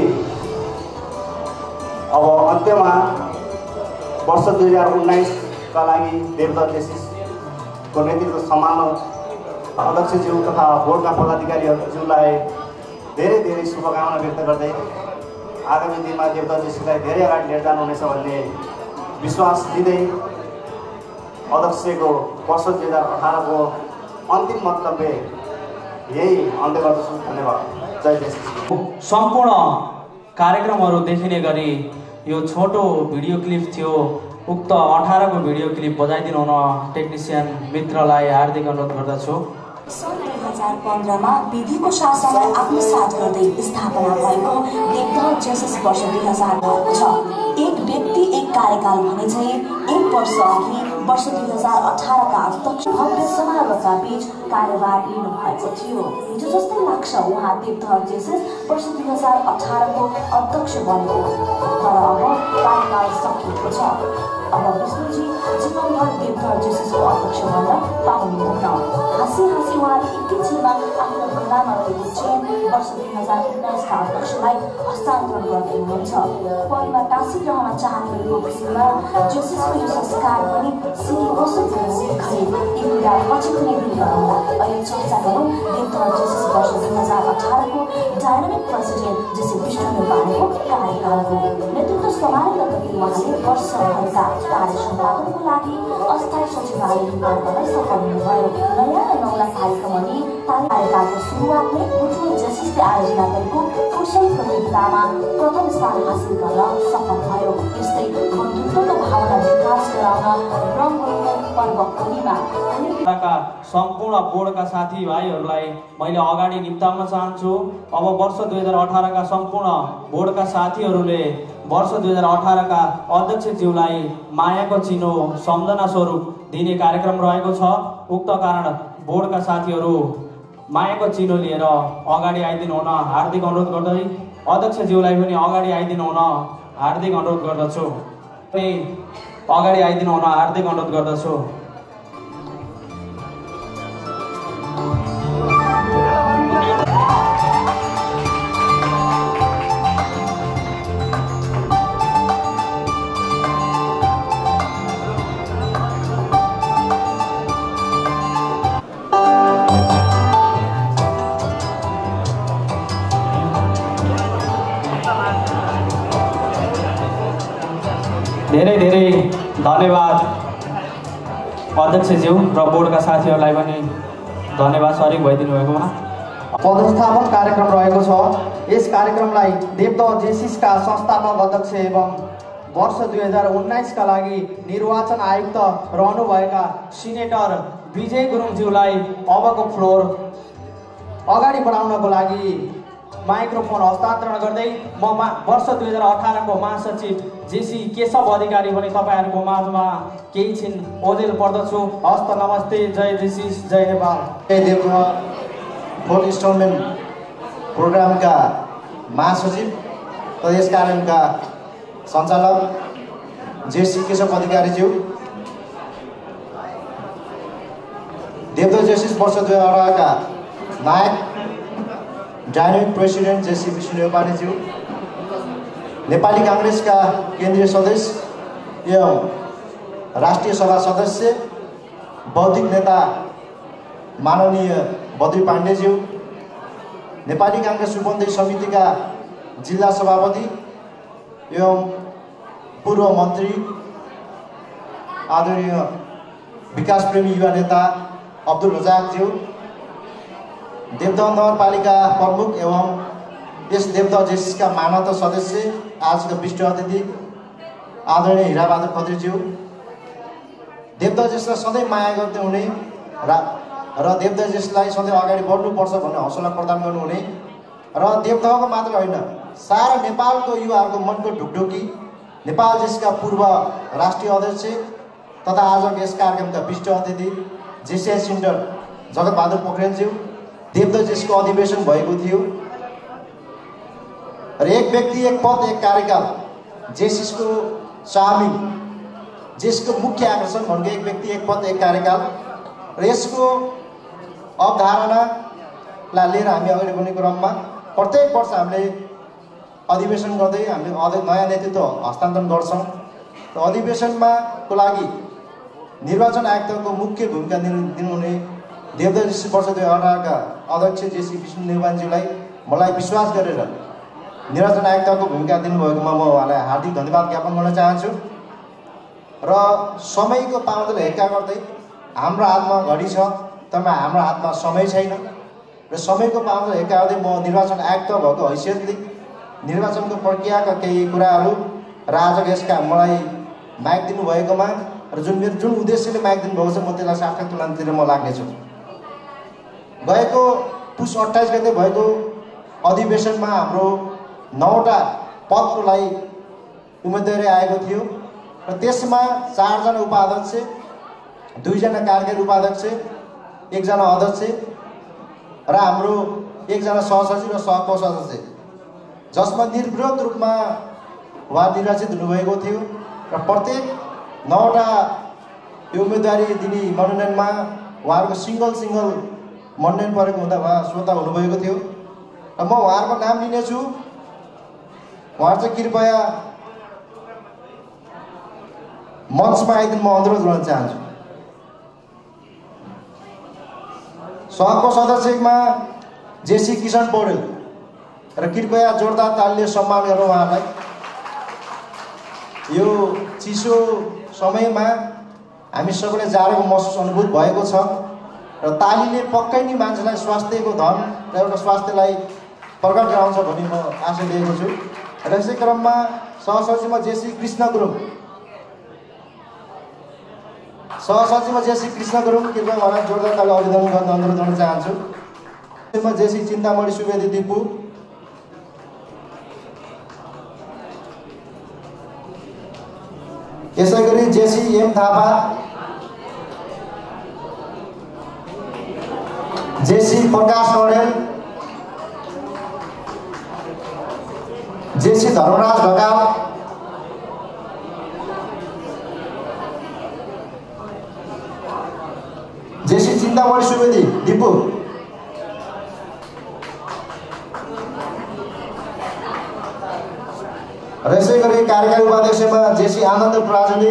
अब अन्त्यमा वर्ष 2019 का लागि देवदह जेसिसको नेतृत्व सम्हाल्न अध्यक्षज्यू तथा बोर्डका पदाधिकारीज्यूलाई धेरै धेरै शुभकामना व्यक्त गर्दै आगामी दिनमा देवदह जेसिसलाई धेरै अगाडि लिएर जानुहुनेछ भन्ने विश्वास दिँदै अध्यक्षको वर्ष 2018 को अन्तिम वक्तव्य यही अन्त्य गर्दछु। धन्यवाद। जय जेसिस। सम्पूर्ण कार्यक्रमहरू देखिने गरी यो छोटो भिडियो क्लिप थियो। उक्त 18 को भिडियो क्लिप बजाइदिनु हुन टेक्निसियन मित्रलाई हार्दिक अनुरोध गर्दछु। सन् 2015 मा विधिको शासनलाई आत्मसात गर्दै स्थापना भएको देवदह जेसिस वर्ष 2018 छ। एक व्यक्ति एक कार्यकाल भने झै एक वर्ष अघि वर्ष 2018 का अध्यक्ष भव्य समारोहका बीच कार्यभार लिनु भएको थियो। हिजो जस्तै लाग्छ उहाँ देवदह जेसिस वर्ष 2018 को अध्यक्ष बनेको, तर अब कार्यकाल सकिएको छ। अब विष्णुजी जीवनभर देवघर जेसिसको अध्यक्ष बन्न पाउनुहुन्न। हाँसी हाँसी उहाँले एकैछिनमा आफ्नो गलामा रहेको चेन वर्ष 2019का अध्यक्षलाई हस्तान्तरण गर्दै हुनुहुन्छ। परिमा टाँसिरहन चाहनेहरूको खुसीमा जेसिसको यो संस्कार पनि सिकेको खरिद यी कुरा पछि कुनै दिन गरौँला। अहिले चर्चा गरौँ देवघर जेसिस वर्ष 2018 को डायनामिक प्रेसिडेन्ट जेसी विष्णु नेपालीको कार्यकालको। नेतृत्व सम्हालेर गति उहाँले वर्षभरका कार्य सम्पादनको लागि अस्थायी सचिवालय निर्माण गर्न सफल हुनुभयो। नयाँ र नौला कार्यक्रम अनि कार्यकालको सुरुवातले बुटवल जेसिसले आयोजना गरेको फुटसल प्रतियोगितामा प्रथम स्थान हासिल गर्न सफल भयो। यस्तै बन्धुत्वको भावना विकास गराउन रङ्गोलीको पर्व होलीमा सम्पूर्ण बोर्डका साथीभाइहरूलाई मैले अगाडि निम्ताउन चाहन्छु। अब वर्ष 2018 का सम्पूर्ण बोर्डका साथीहरूले वर्ष 2018 का अध्यक्षज्यूलाई मायाको चिनो सम्झना स्वरूप दिने कार्यक्रम रहेको छ। उक्त कारण बोर्डका साथीहरू मायाको चिनो लिएर अगाडि आइदिनु हुन हार्दिक अनुरोध गर्दै अध्यक्षज्यूलाई पनि अगाडि आइदिनु हुन हार्दिक अनुरोध गर्दछु। अगाडि आइदिनु हुन हार्दिक अनुरोध गर्दछु। धेरै धेरै धन्यवाद अध्यक्षज्यू र बोर्डका साथीहरूलाई पनि धन्यवाद सरिक भइदिनु भएकोमा। पदस्थापन कार्यक्रम रहेको छ। यस कार्यक्रमलाई देवदह जेसिसका संस्थापक अध्यक्ष एवं वर्ष 2019 का लागि निर्वाचन आयुक्त रहनुभएका सिनेटर विजय गुरुङज्यूलाई अबको फ्लोर अगाडि बढाउनको लागि माइक्रोफोन हस्तान्तरण गर्दै म वर्ष 2018 को महासचिव जेसी केशव अधिकारी पनि तपाईहरुको माझमा केही छिन ओजेल पर्दछु। हस्त नमस्ते, जय जेसिस, जय नेपाल। देवघर फोर्थ इन्स्टलमेन्ट प्रोग्रामका महासचिव तथा यस कार्यक्रमका सञ्चालक जेसी केशव अधिकारीज्यू, देवघर जेसिस वर्ष 2018 का नायक डायनामिक प्रेसिडेन्ट जेसी विष्णु नेपालीज्यू, नेपाली काङ्ग्रेसका केन्द्रीय सदस्य एवं राष्ट्रिय सभा सदस्य बौद्धिक नेता माननीय बद्री पाण्डेज्यू, नेपाली काङ्ग्रेस रूपन्देही समितिका जिल्ला सभापति एवं पूर्व मन्त्री आदरणीय विकास प्रेमी युवा नेता अब्दुल रजाकज्यू, देवदह नगरपालिका प्रमुख एवं यस देवदह जेसिसका मानद सदस्य आजका विशिष्ट अतिथि आदरणीय हिराबहादुर खत्रीज्यू, देवदह जेसिसलाई सधैँ माया गर्दै हुने र देवदह जेसिसलाई सधैँ अगाडि बढ्नुपर्छ भन्ने हौसला प्रदान गर्नुहुने र देवदहको मात्र होइन सारा नेपालको युवाहरूको मनको ढुकढुकी नेपाल जेसिसका पूर्व राष्ट्रिय अध्यक्ष तथा आजको यस कार्यक्रमका विशिष्ट अतिथि जेसिआई सेन्टर जगतबहादुर पोखरेलज्यू, देवदह जेसिसको अधिवेशन भएको थियो र एक व्यक्ति एक पद एक कार्यकाल जेसिसको सामिल जेसिसको मुख्य आकर्षण भनेको एक व्यक्ति एक पद एक कार्यकाल र यसको अवधारणालाई लिएर हामी अगाडि बढ्ने क्रममा प्रत्येक वर्ष हामीले अधिवेशन गर्दै हामीले नयाँ नेतृत्व हस्तान्तरण गर्छौँ र अधिवेशनमा को लागि निर्वाचन आयुक्तको मुख्य भूमिका दिनुहुने देवदह जेसिस वर्ष 2018 का अध्यक्ष जेसी विष्णु नेपालीज्यूलाई मलाई विश्वास गरेर निर्वाचन आयुक्तको भूमिका दिनुभएकोमा म उहाँलाई हार्दिक धन्यवाद ज्ञापन गर्न चाहन्छु र समयको पाउँदोले हेक्का गर्दै हाम्रो हातमा घडी छ तर हाम्रो हातमा समय छैन र समयको पाउँदोले हेक्का गर्दै म निर्वाचन आयुक्त भएको हैसियतले निर्वाचनको प्रक्रियाका केही कुराहरू र आज यसका मलाई माइक दिनुभएकोमा र जुन उद्देश्यले माइक दिनुभएको छ म त्यसलाई सार्थक तुलनातिर म लाग्नेछु। गएको पुस 28 गते भएको अधिवेशनमा हाम्रो 9वटा पदको लागि उम्मेदवारी आएको थियो र त्यसमा 4 जना उपाध्यक्ष, 2 जना कार्यकारी उपाध्यक्ष, 1 जना अध्यक्ष र हाम्रो 1 जना सहसचिव र सहकोषाध्यक्ष, जसमा निर्विरोध रूपमा उहाँ निर्वाचित हुनुभएको थियो र प्रत्येक 9वटा उम्मेदवारी दिने मनोनयनमा उहाँहरूको सिङ्गल मनोनयन परेको हुँदा उहाँ स्वतः हुनुभएको थियो र म उहाँहरूको नाम लिनेछु। उहाँहरू चाहिँ कृपया मञ्चमा आइदिनु म अनुरोध गर्न चाहन्छु। सहको सदस्यमा जेसी किशन पौडेल र कृपया जोरदार तालीले सम्मान गरौँ उहाँलाई। यो चिसो समयमा हामी सबैले जाडोको महसुस अनुभूत भएको छ र तालीले पक्कै नै मान्छेलाई स्वास्थ्यको धन र एउटा स्वास्थ्यलाई प्रकट गराउँछ भन्ने म आशा लिएको छु। र यसै क्रममा सहसचिवमा जेसी कृष्ण गुरुङ कृपया उहाँलाई जोरदार ताली अभिनन्दन गर्न अनुरोध गर्न चाहन्छु। जेसी चिन्तामणि सुवेदी दिपु, यसै गरी JC M Thapa, JC Prakash Paudel, JC Dharmaraj Dhakal, JC Chintamani Subedi Dipu, र यसै गरी कार्यकारी उपाध्यक्षमा जेसी आनन्द प्राजुली,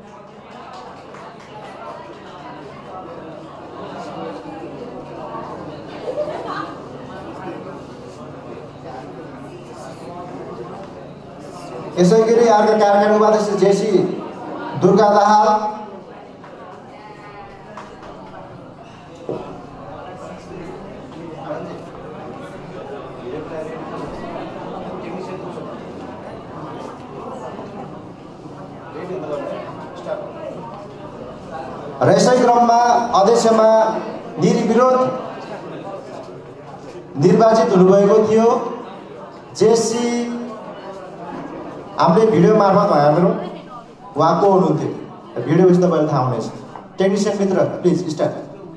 यसै गरी अर्का कार्यकारी उपाध्यक्ष जेसी दुर्गा दाहाल, र यसै क्रममा अध्यक्षमा निर्विरोध निर्वाचित हुनुभएको थियो जेसी, हामीले भिडियो मार्फत उहाँहरू उहाँको हुनुहुन्थ्यो। भिडियो पछि तपाईँलाई थाहा हुनेछ। टेक्निसियन मित्र प्लिज स्टार्ट।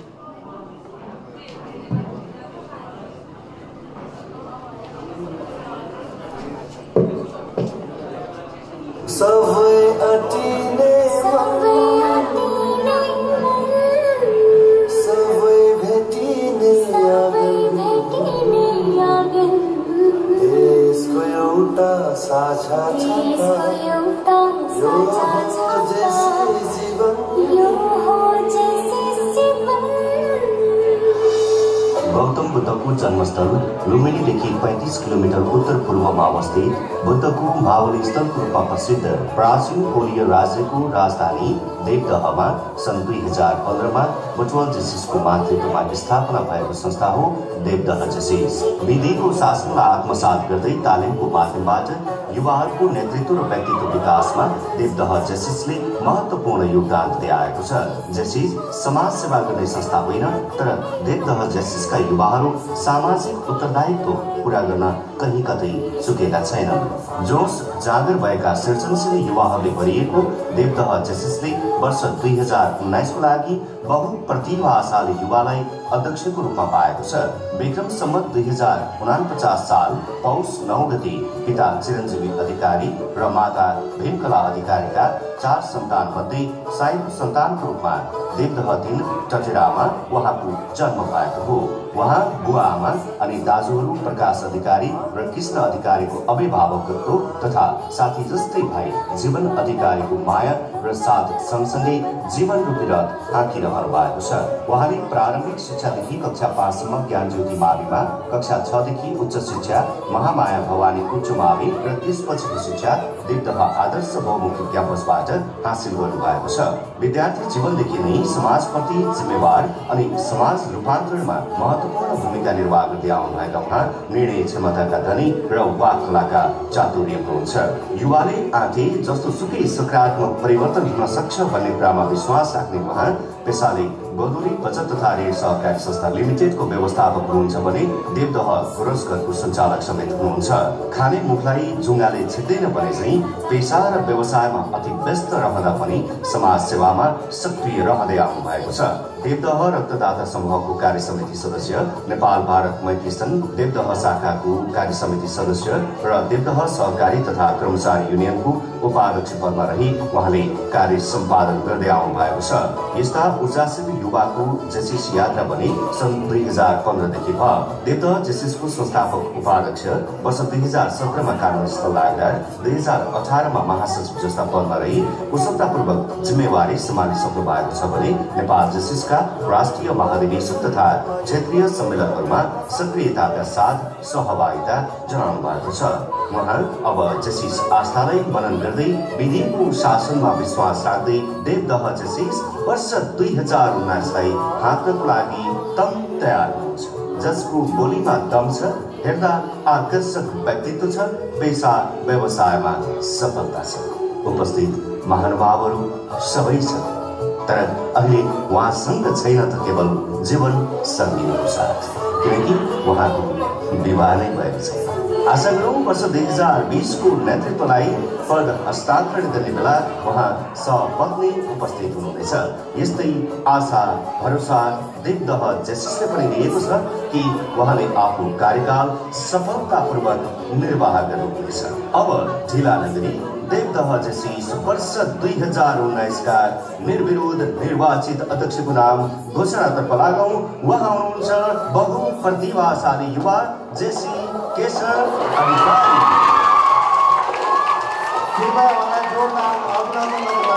सबै अटिने सबै भेटिने देशको एउटा साझा छ गौतम बुद्धको जन्मस्थल लुम्बिनीदेखि 35 किलोमिटर उत्तर पूर्वमा अवस्थित बुद्धको मावली स्थलको रूपमा प्रसिद्ध प्राचीन कोलीय राज्यको राजधानी देवदहमा सन् 2015मा बटुवाल जेसिसको मातृत्वमा स्थापना भएको संस्था हो देवदह जेसिस। विधिको शासनलाई आत्मसात गर्दै तालिमको माध्यमबाट युवाहरूको नेतृत्व र व्यक्तित्व विकासमा देवदह जेसिसले महत्त्वपूर्ण योगदान दिँदै आएको छ। जेसिस समाज सेवा गर्ने संस्था होइन, तर देवदह जेसिसका युवाहरू सामाजिक उत्तरदायित्व पूरा गर्न कहीँ कतै चुकेका छैनन्। जोश जागर भएका सृजनशील युवाहरूले भरिएको देवदह जेसिसले वर्ष 2019को लागि बहुप्रतिभाशाली युवालाई अध्यक्षको रूपमा पाएको छ। विक्रम सम्मत 2049 साल पौष 9 गते पिता चिरञ्जीवी अधिकारी र माता भीमकला अधिकारीका 4 सन्तान मध्ये साइलो सन्तानको रूपमा देवदह 3 टटेरामा उहाँको जन्म भएको हो। उहाँ बुवा आमा अनि दाजुहरू प्रकाश अधिकारी र कृष्ण अधिकारीको अभिभावकत्व तथा साथी जस्तै भाइ जीवन अधिकारीको माया र साथ सँगसँगै जीवन रूपी रथ हाँकिरहनु भएको छ। उहाँले प्रारम्भिक शिक्षादेखि कक्षा 5 सम्म ज्ञान ज्योति माविमा, कक्षा 6 देखि उच्च शिक्षा महामाया भवानी उच्च मावि र त्यसपछिको शिक्षा देवदह आदर्श बहुमुखी क्याम्पसबाट हासिल गर्नुभएको छ। विद्यार्थी जीवनदेखि नै समाजप्रति जिम्मेवार अनि समाज रूपान्तरणमा महत्त्वपूर्ण भूमिका निर्वाह गर्दै आउनुभएका उहाँ निर्णय क्षमताका धनी र वाककलाका चातुर्य हुनुहुन्छ। युवाले आँटे जस्तो सुकै सकारात्मक परिवर्तन हुन सक्छ भन्ने कुरामा विश्वास राख्ने उहाँ पेसाले गदुरी बचत तथा ऋण सहकारी संस्था लिमिटेडको व्यवस्थापक हुनुहुन्छ भने देवदह गोरसगरको सञ्चालक समेत हुनुहुन्छ। खाने मुखलाई जुङ्गाले छिट्दैन भने चाहिँ पेसा र व्यवसायमा अति व्यस्त रहँदा पनि समाज सेवामा सक्रिय रहँदै आउनु भएको छ। देवदह रक्तदाता समूहको कार्य समिति सदस्य, नेपाल भारत मैत्री संघ देवदह शाखाको कार्य समिति सदस्य र देवदह सहकारी तथा कर्मचारी युनियनको उपाध्यक्ष पदमा रही उहाँले कार्य सम्पादन गर्दै आउनु भएको छ। यस्ता ऊर्जाशील युवाको जेसिस यात्रा पनि सन् 2015 देखि भयो। देवदह जेसिसको संस्थापक उपाध्यक्ष वर्ष 2017 कार्यस्थल लाग्दा 2018 महासचिव जस्ता पदमा रही कुशलतापूर्वक जिम्मेवारी सम्हालिसक्नु भएको छ भने नेपाल जेसिसका राष्ट्रिय महाधिवेशन तथा क्षेत्रीय सम्मेलनहरूमा सक्रियताका साथ सहभागिता जनाउनु भएको छ। उहाँ अब जेसिस आस्थालाई मनन गर्दै विधिको शासनमा विश्वास राख्दै देवदह जेसिस वर्ष 2019लाई हाँक्नको लागि तम तयार हुनुहुन्छ। जसको बोलीमा दम छ, हेर्दा आकर्षक व्यक्तित्व छ, पेसा व्यवसायमा सफलता छ। उपस्थित महानुभावहरू सबै छन्, तर अहिले उहाँसँग छैन त केवल जीवन सङ्गीको साथ, किनकि उहाँको विवाह नै भएको छ। आशा गरौँ वर्ष 2020को नेतृत्वलाई पद हस्तान्तरण गर्ने बेला उहाँ सहपत्नी उपस्थित हुनुहुनेछ। यस्तै आशा भरोसा देवदह जेसिसले पनि लिएको छ कि उहाँले आफ्नो कार्यकाल सफलतापूर्वक निर्वाह गर्नुहुनेछ। अब ढिला नगरी देवदह जेसिस वर्ष 2019का निर्विरोध निर्वाचित अध्यक्षको नाम घोषणातर्फ लागौं। उहाँ हुनुहुन्छ बहुप्रतिभाशाली युवा जेसी केशर अधिकारी। कृपया उहाँलाई जोडमा अभिनन्दन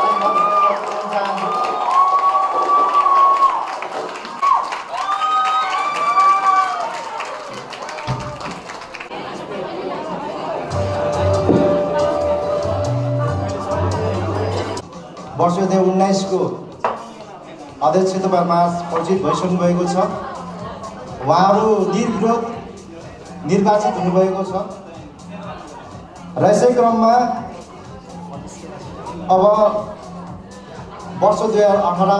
वर्ष 2019को अध्यक्षतामा परिचित भइसक्नु भएको छ। उहाँहरू निर्विरोध निर्वाचित हुनुभएको छ र यसै क्रममा अब वर्ष 2018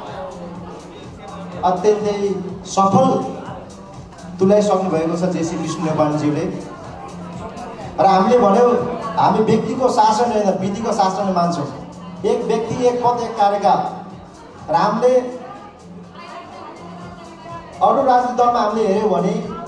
अत्यन्तै सफल तुल्याइसक्नु भएको छ जेसी विष्णु नेपालज्यूले। र हामीले भन्यौँ हामी व्यक्तिको शासन होइन विधिको शासन मान्छौँ। एक व्यक्ति एक पद एक कार्यकाल। र हामीले अरू राजनीतिक दलमा हामीले हेऱ्यौँ भने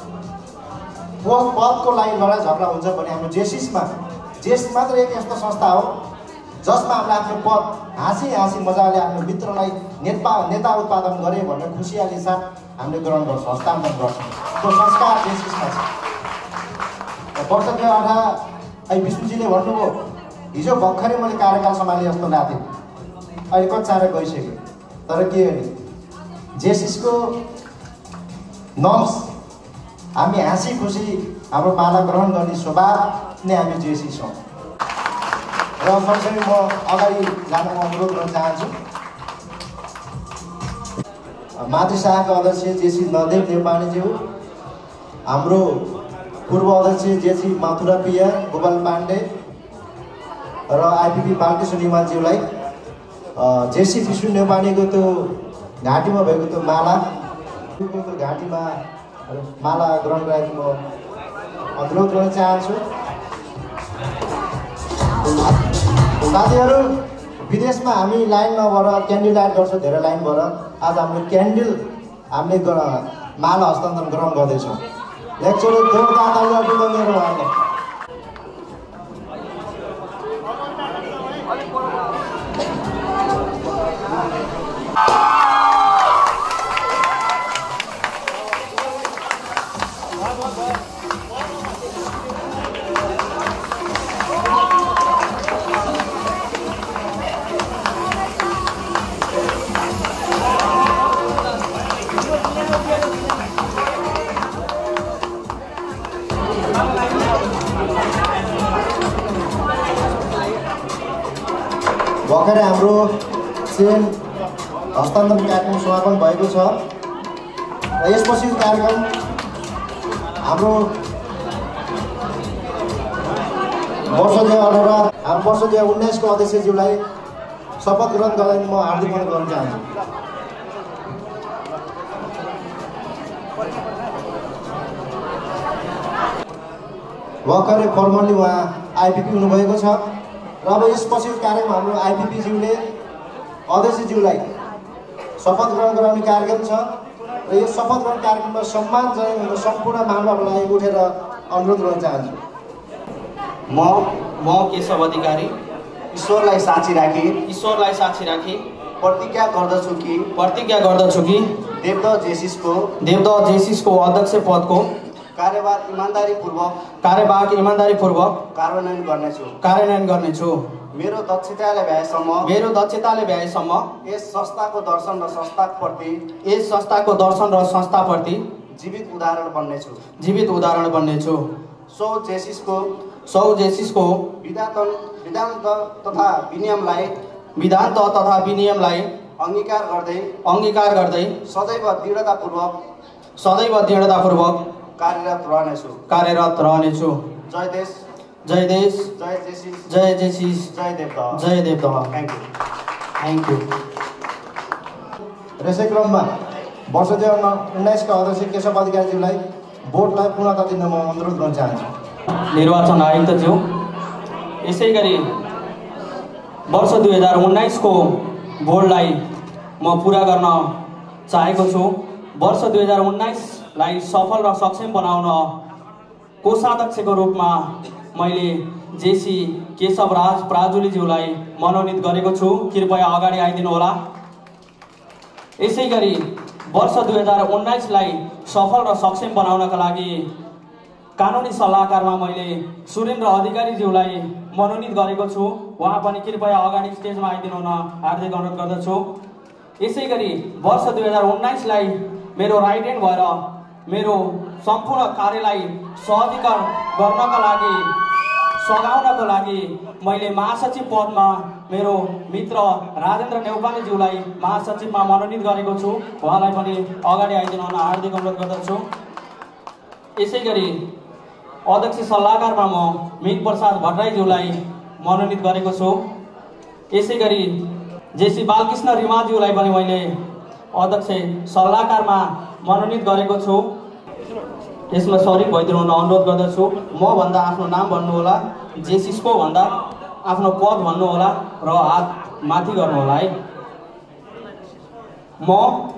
पदको लागि लडाइँ झगडा हुन्छ भने हाम्रो जेसिस मात्र एक यस्तो संस्था हो जसमा हामीले आफ्नो पद हाँसी मजाले आफ्नो मित्रलाई नेता उत्पादन गरे भनेर खुसियाली साथ हामीले ग्रहण गर्छौँ, हस्तान्तरण गर्छौँ। त्यो संस्कार जेसिसमा छ। वर्ष 2018 विष्णुजीले भन्नुभयो हिजो भर्खरै मैले कार्यकाल सम्हालेँ जस्तो लाग्थ्यो, अहिले कच्चाएर गइसक्यो। तर के हो नि जेसिसको नर्म्स हामी हाँसी खुसी हाम्रो माला ग्रहण गर्ने स्वभाव नै हामी जेसिस हौँ। र सँगसँगै म अगाडि जान अनुरोध गर्न चाहन्छु मातृ शाखाका अध्यक्ष जेसी नदेव नेपालीज्यू, हाम्रो पूर्व अध्यक्ष जेसी मथुरा पिया गोपाल पाण्डे र आइपिपी बालकृष्ण निमालज्यूलाई जेसी विष्णु नेपालीको त्यो घाँटीमा भएको त्यो घाँटीमा माला ग्रहण गरेको म अनुरोध गर्न चाहन्छु। साथीहरू विदेशमा हामी लाइनमा भएर क्यान्डल लाइट गर्छौँ, धेरै लाइन भएर आज हामीले माला हस्तान्तरण ग्रहण गर्दैछौँ। एकचोटि जोरदार ताली अभिनन्दन गरौँ उहाँलाई। भर्खरै हाम्रो चेन हस्तान्तरण कार्यक्रम समापन भएको छ र यसपछि कार्यक्रम हाम्रो वर्ष 2019 को अध्यक्षज्यूलाई शपथ ग्रहण गर्न म हार्दिक अनुरोध गर्न चाहन्छु। भर्खरै फर्मल्ली उहाँ आइपिपी हुनुभएको छ र अब यसपछिको कार्यक्रम हाम्रो आइपिपीज्यूले अध्यक्षज्यूलाई शपथ ग्रहण गराउने कार्यक्रम छ र यो शपथ ग्रहण कार्यक्रममा सम्मानजनक सम्पूर्ण महानुभावलाई उठेर अनुरोध गर्न चाहन्छु। म केशव अधिकारी ईश्वरलाई साक्षी राखी प्रतिज्ञा गर्दछु कि देवदह जेसिसको अध्यक्ष पदको कार्यभार इमानदारीपूर्वक कार्यान्वयन गर्नेछु। मेरो दक्षताले भ्याएसम्म यस संस्थाको दर्शन र संस्थाप्रति जीवित उदाहरण बन्नेछु। सो जेसिसको विधान तथा विनियमलाई अंगीकार गर्दै सदैव दृढतापूर्वक कार्यरत रहनेछु। जय देश, जय जेसिस, जय देवदह। Thank you. यसै क्रममा वर्ष 2019 का अध्यक्ष केशव अधिकारीज्यूलाई बोर्डलाई पूर्णता दिन म अनुरोध गर्न चाहन्छु। निर्वाचन आयुक्तज्यू, यसै गरी वर्ष 2019 को बोर्डलाई म पूरा गर्न चाहेको छु। वर्ष 2019 लाई सफल र सक्षम बनाउन कोषाध्यक्षको रूपमा मैले जेसी केशवराज प्राजुलीज्यूलाई मनोनित गरेको छु। कृपया अगाडि आइदिनु होला। यसै गरी वर्ष 2019 लाई सफल र सक्षम बनाउनका लागि कानुनी सल्लाहकारमा मैले सुरेन्द्र अधिकारीज्यूलाई मनोनित गरेको छु। उहाँ पनि कृपया अगाडि स्टेजमा आइदिनु हुन हार्दिक अनुरोध गर्दछु। यसै गरी वर्ष 2019 लाई मेरो राइट ह्यान्ड भएर मेरो सम्पूर्ण कार्यलाई सहजीकरण सघाउनको लागि मैले महासचिव पदमा मेरो मित्र राजेन्द्र नेउपानेज्यूलाई महासचिवमा मनोनित गरेको छु। उहाँलाई पनि अगाडि आइदिनु हुन हार्दिक अनुरोध गर्दछु। यसै गरी अध्यक्ष सल्लाहकारमा म मित प्रसाद भट्टराईज्यूलाई मनोनित गरेको छु। यसै गरी जेसी बालकृष्ण रिमाज्यूलाई पनि मैले अध्यक्ष सल्लाहकारमा मनोनित गरेको छु। यसमा सरिक भइदिनु हुन अनुरोध गर्दछु। म भन्दा आफ्नो नाम भन्नुहोला, जेसिसको भन्दा आफ्नो पद भन्नुहोला र हात माथि गर्नुहोला है। म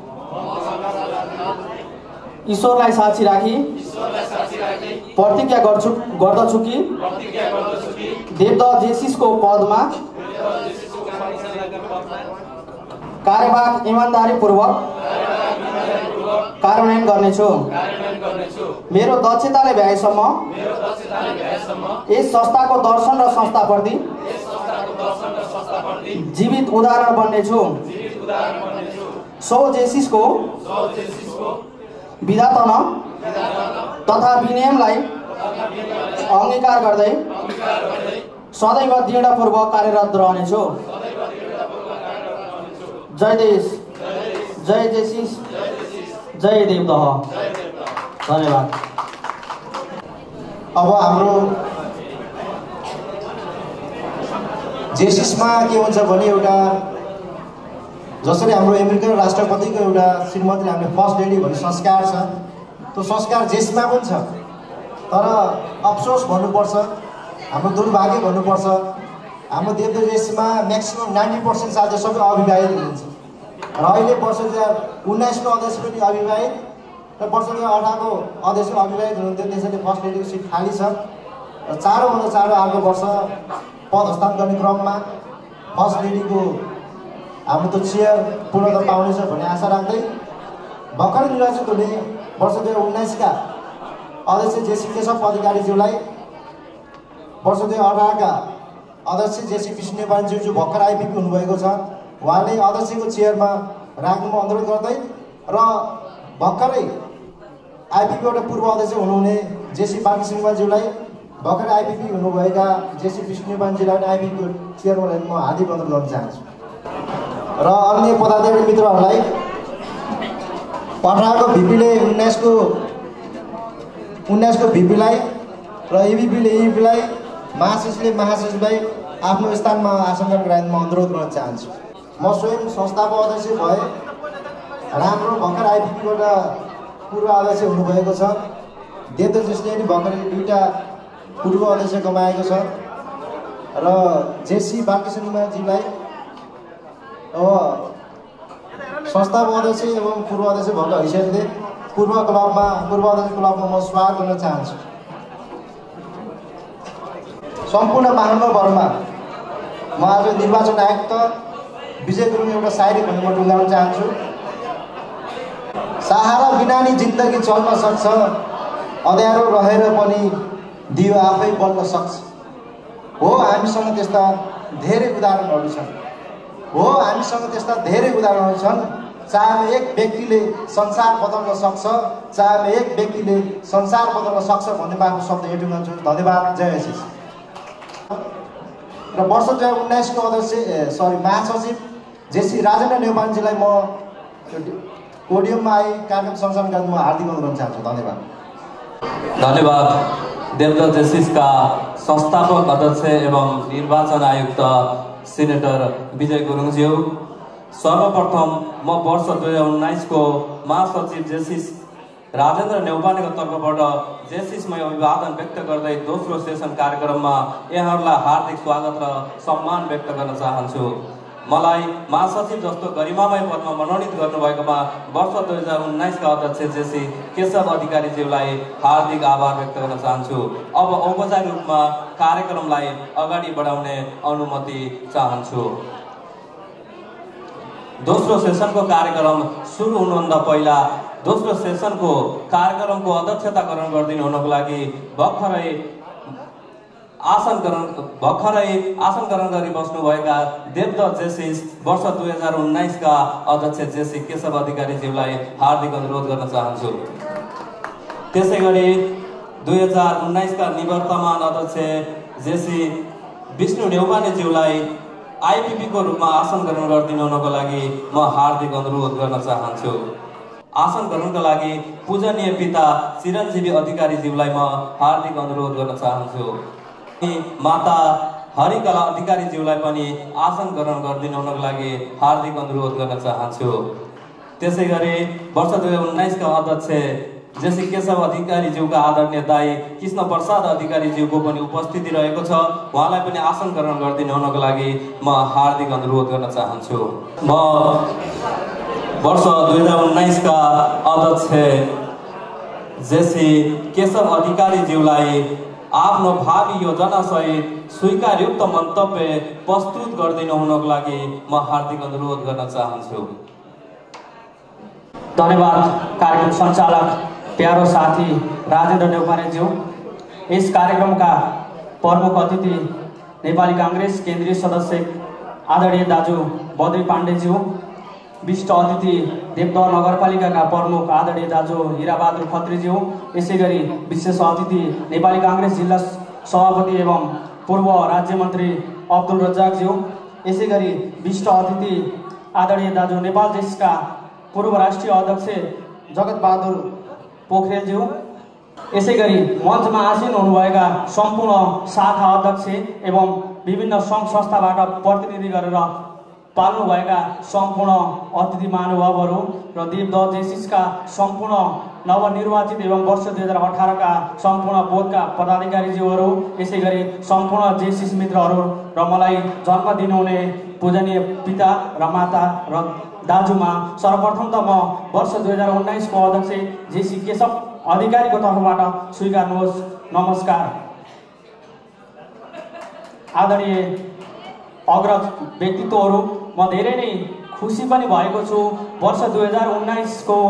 ईश्वरलाई साक्षी राखी प्रतिज्ञा गर्दछु कि देवदह जेसिसको पदमा कार्यभार इमानदारीपूर्वक कार्यान्वयन गर्नेछु। मेरो दक्षताले भ्याएसम्म यस संस्थाको दर्शन र संस्थाप्रति जीवित उदाहरण बन्नेछु। सो जेसिसको विधान तथा विनियमलाई अंगीकार गर्दै सदैव दृढपूर्वक कार्यरत रहनेछु। जय देश, जय जेसिस, जय देवदह। धन्यवाद। अब हाम्रो जेसिसमा के हुन्छ भने एउटा जसरी हाम्रो अमेरिकन राष्ट्रपतिको एउटा श्रीमतीले हामीले फर्स्ट लेडी भन्ने संस्कार छ, त्यो संस्कार जेसिसमा पनि छ। तर अफसोस भन्नुपर्छ, हाम्रो दुर्भाग्य भन्नुपर्छ, हाम्रो देवदह जेसिसमा म्याक्सिमम 90% साथी सबै अविवाहित हुनुहुन्छ र अहिले वर्ष 2019 को अध्यक्ष पनि अविवाहित र वर्ष 2018 को अध्यक्ष अविवाहित हुनुहुन्थ्यो। त्यसैले फर्स्ट लेडीको सिट खाली छ र चाँडोभन्दा चाँडो अर्को वर्ष पद हस्तान्तरण गर्ने क्रममा फर्स्ट लेडीको हाम्रो त्यो चेयर पूर्णता पाउनेछ भन्ने आशा राख्दै भर्खर निर्वाचित हुने वर्ष 2019 का अध्यक्ष जेसी केशव अधिकारीज्यूलाई वर्ष 2018 का अध्यक्ष जेसी विष्णु नेपालज्यू भर्खर आइपिपी हुनुभएको छ। उहाँले अध्यक्षको चेयरमा राख्नुमा अनुरोध गर्दै र भर्खरै आइपिपीबाट पूर्व अध्यक्ष हुनुहुने जेसी बालकृष्ण नेपालज्यूलाई भर्खरै आइपिपी हुनुभएका जेसी विष्णु नेपालज्यूलाई आइपिपीको चेयरमा ल्याउन म हार्दिक अनुरोध गर्न चाहन्छु। र अन्य पदाधिकारी मित्रहरूलाई 18 को भिपीले 19 को भिपीलाई र एबिपीले एबिपीलाई महासचिवले महासचिवलाई आफ्नो स्थानमा आसन ग्रहण गराउन म अनुरोध गर्न चाहन्छु। म स्वयं संस्थाको अध्यक्ष भए राम्रो भर्खर आइपिपीबाट पूर्व अध्यक्ष हुनुभएको छ। देवदह जेसिसले पनि भर्खरै 2टा पूर्व अध्यक्ष कमाएको छ र जेसी बालकृष्णजीलाई अब संस्थापक अध्यक्ष एवं पूर्व अध्यक्ष भएको हैसियतले पूर्व अध्यक्ष क्लबमा म स्वागत गर्न चाहन्छु। सम्पूर्ण महानुभावहरूमा म आज निर्वाचन आयुक्त विजय गुरुङ एउटा शायरी पनि म टुङ्गाउन चाहन्छु। सहारा बिना नि जिन्दगी चल्न सक्छ, अँध्यारो रहेर पनि दियो आफै बल्न सक्छ। हो हामीसँग त्यस्ता धेरै उदाहरणहरू छन्। चाहे एक व्यक्तिले संसार बदल्न सक्छ, चाहे एक व्यक्तिले संसार बदल्न सक्छ भन्ने म आफ्नो शब्द यो टुङ्गाउँछु। धन्यवाद। जय एसएस। र वर्ष 2019 को महासचिव जेसी राजेन्द्र नेउपानेजीलाई म पोडियममा आई कार्यक्रम सञ्चालन गर्न म हार्दिक अनुरोध गर्न चाहन्छु। धन्यवाद। देवदत्त जेसिसका संस्थापक अध्यक्ष एवं निर्वाचन आयुक्त सिनेटर विजय गुरुङज्यू, सर्वप्रथम म वर्ष 2019 को महासचिव जेसिस राजेन्द्र नेउपानेको तर्फबाट जेसिसमै अभिवादन व्यक्त गर्दै दोस्रो सेसन कार्यक्रममा यहाँहरूलाई हार्दिक स्वागत र सम्मान व्यक्त गर्न चाहन्छु। मलाई महासचिव जस्तो गरिमामय पदमा मनोनित गर्नुभएकोमा वर्ष 2019 का अध्यक्ष जेसी केशव अधिकारीज्यूलाई हार्दिक आभार व्यक्त गर्न चाहन्छु। अब औपचारिक रूपमा कार्यक्रमलाई अगाडि बढाउने अनुमति चाहन्छु। दोस्रो सेसनको कार्यक्रम सुरु हुनुभन्दा पहिला दोस्रो सेसनको कार्यक्रमको अध्यक्षता ग्रहण गरिदिनु हुनको लागि भर्खरै आसन ग्रहण गरी बस्नुभएका देवदत्त जेसिस वर्ष 2019 का अध्यक्ष जेसी केशव अधिकारीज्यूलाई हार्दिक अनुरोध गर्न चाहन्छु। त्यसैगरी 2019 का निवर्तमान अध्यक्ष जेसी विष्णु नेउपानेज्यूलाई आइपिपी को रूपमा आसन ग्रहण गरिदिनु हुनको लागि म हार्दिक अनुरोध गर्न चाहन्छु। आसन ग्रहणका लागि पूजनीय पिता चिरञ्जीवी अधिकारीज्यूलाई म हार्दिक अनुरोध गर्न चाहन्छु। माता हरिकला अधिकारीज्यूलाई पनि आसन ग्रहण गरिदिनु हुनको लागि हार्दिक अनुरोध गर्न चाहन्छु। त्यसैगरी वर्ष 2019 का अध्यक्ष जेसी केशव अधिकारीज्यूका आदरणीय दाई कृष्ण प्रसाद अधिकारीज्यूको पनि उपस्थिति रहेको छ। उहाँलाई पनि आसन ग्रहण गरिदिनु हुनको लागि म हार्दिक अनुरोध गर्न चाहन्छु। म वर्ष 2019 का अध्यक्ष जेसी केशव अधिकारीज्यूलाई आफ्नो भावी योजना सहित स्वीकारयुक्त मन्तव्य प्रस्तुत गरिदिनु हुनको लागि म हार्दिक अनुरोध गर्न चाहन्छु। धन्यवाद। कार्यक्रम सञ्चालक प्यारो साथी राजेन्द्र नेउपानेज्यू, इस कार्यक्रमका प्रमुख अतिथि नेपाली कांग्रेस केन्द्रीय सदस्य आदरणीय दाजु बद्री पाण्डेज्यू, विशिष्ट अतिथि देवदह नगरपालिकाका प्रमुख आदरणीय दाजु हिराबहादुर खत्रीज्यू, यसैगरी विशेष अतिथि नेपाली कांग्रेस जिल्ला सभापति एवं पूर्व राज्य मन्त्री अब्दुल रज्जाकज्यू, यसैगरी विशिष्ट अतिथि आदरणीय दाजु नेपाल जेसिसका पूर्व राष्ट्रिय अध्यक्ष जगत बहादुर पोखरेलज्यू, यसैगरी मञ्चमा आसीन हुनुभएका सम्पूर्ण शाखा अध्यक्ष एवं विभिन्न सङ्घ संस्थाबाट प्रतिनिधि गरेर पाल्नुभएका सम्पूर्ण अतिथि महानुभावहरू र देवदत्त जेसिसका सम्पूर्ण नवनिर्वाचित एवं वर्ष 2018 का सम्पूर्ण बोर्डका पदाधिकारीज्यूहरू, यसैगरी सम्पूर्ण जेसिस मित्रहरू र मलाई जन्म दिनुहुने पूजनीय पिता र माता र दाजुमा, सर्वप्रथम त म वर्ष 2019 को अध्यक्ष जेसी केशव अधिकारीको तर्फबाट स्वीकार्नुहोस्। नमस्कार। आदरणीय अग्रज व्यक्तित्वहरू, म धेरै नै खुसी पनि भएको छु। वर्ष 2019 को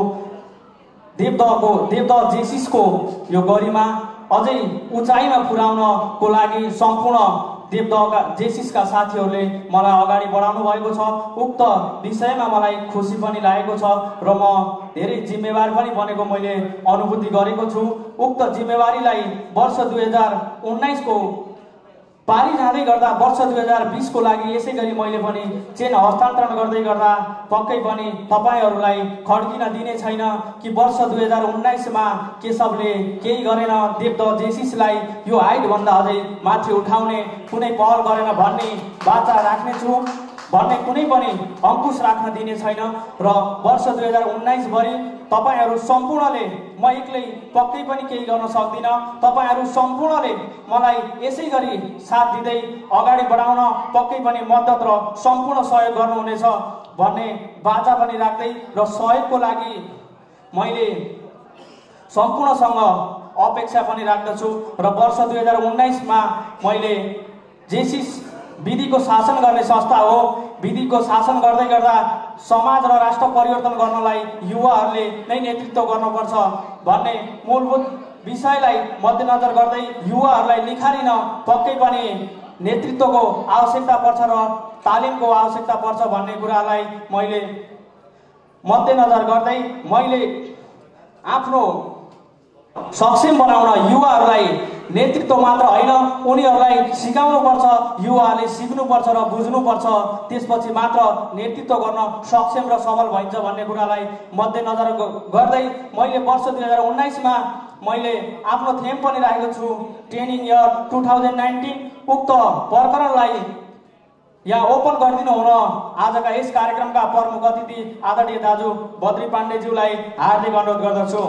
देवदत्त जेसिसको यो गरिमा अझै उचाइमा पुर्याउनको लागि सम्पूर्ण देवदहका जेसिसका साथीहरूले मलाई अगाडि बढाउनु भएको छ। उक्त विषयमा मलाई खुसी पनि लागेको छ र म धेरै जिम्मेवार पनि बनेको मैले अनुभूति गरेको छु। उक्त जिम्मेवारीलाई वर्ष 2019 को पारी जाँदै गर्दा वर्ष 2020 को लागि यसैगरी मैले पनि चेन हस्तान्तरण गर्दै गर्दा पक्कै पनि तपाईहरूलाई खड्किन दिने छैन कि वर्ष 2019 मा केशवले केही गरेन, देवदत्त जेसिसलाई यो हाइट भन्दा अझै माथि उठाउने कुनै पहल गरेन भन्ने बाचा राख्नेछु। भन्ने कुनै पनि अंकुश राख्न दिने छैन र वर्ष 2019 भरि तपाईहरु सम्पूर्णले म एक्लै पक्कै पनि केही गर्न सक्दिन। तपाईहरु सम्पूर्णले मलाई यसैगरी साथ दिँदै अगाडि बढाउन पक्कै पनि मद्दत र सम्पूर्ण सहयोग गर्नुहुनेछ भन्ने बाचा पनि राख्दै र सहयोगको लागि मैले सम्पूर्णसँग अपेक्षा पनि राख्दछु र वर्ष 2019 मा मैले जेसिस विधिको शासन गर्ने संस्था हो। विधिको शासन गर्दै गर्दा समाज र राष्ट्र परिवर्तन गर्नलाई युवाहरूले नै नेतृत्व गर्नुपर्छ भन्ने मूलभूत विषयलाई मध्यनजर गर्दै युवाहरूलाई निखारिन पक्कै पनि नेतृत्वको आवश्यकता पर्छ र तालिमको आवश्यकता पर्छ भन्ने कुरालाई मैले मध्यनजर गर्दै मैले आफ्नो सक्षम बनाउन युवाहरूलाई नेतृत्व मात्र होइन उनीहरूलाई सिकाउनुपर्छ, युवाहरूले सिक्नुपर्छ र बुझ्नुपर्छ, त्यसपछि मात्र नेतृत्व गर्न सक्षम र सबल भइन्छ भन्ने कुरालाई मध्यनजर गर्दै मैले वर्ष 2019 मा मैले आफ्नो थेम पनि राखेको छु ट्रेनिङ इयर 2019। उक्त प्रकरणलाई यहाँ ओपन गरिदिनु हुन आजका यस कार्यक्रमका प्रमुख अतिथि आदरणीय दाजु बद्री पाण्डेज्यूलाई हार्दिक अनुरोध गर्दछु।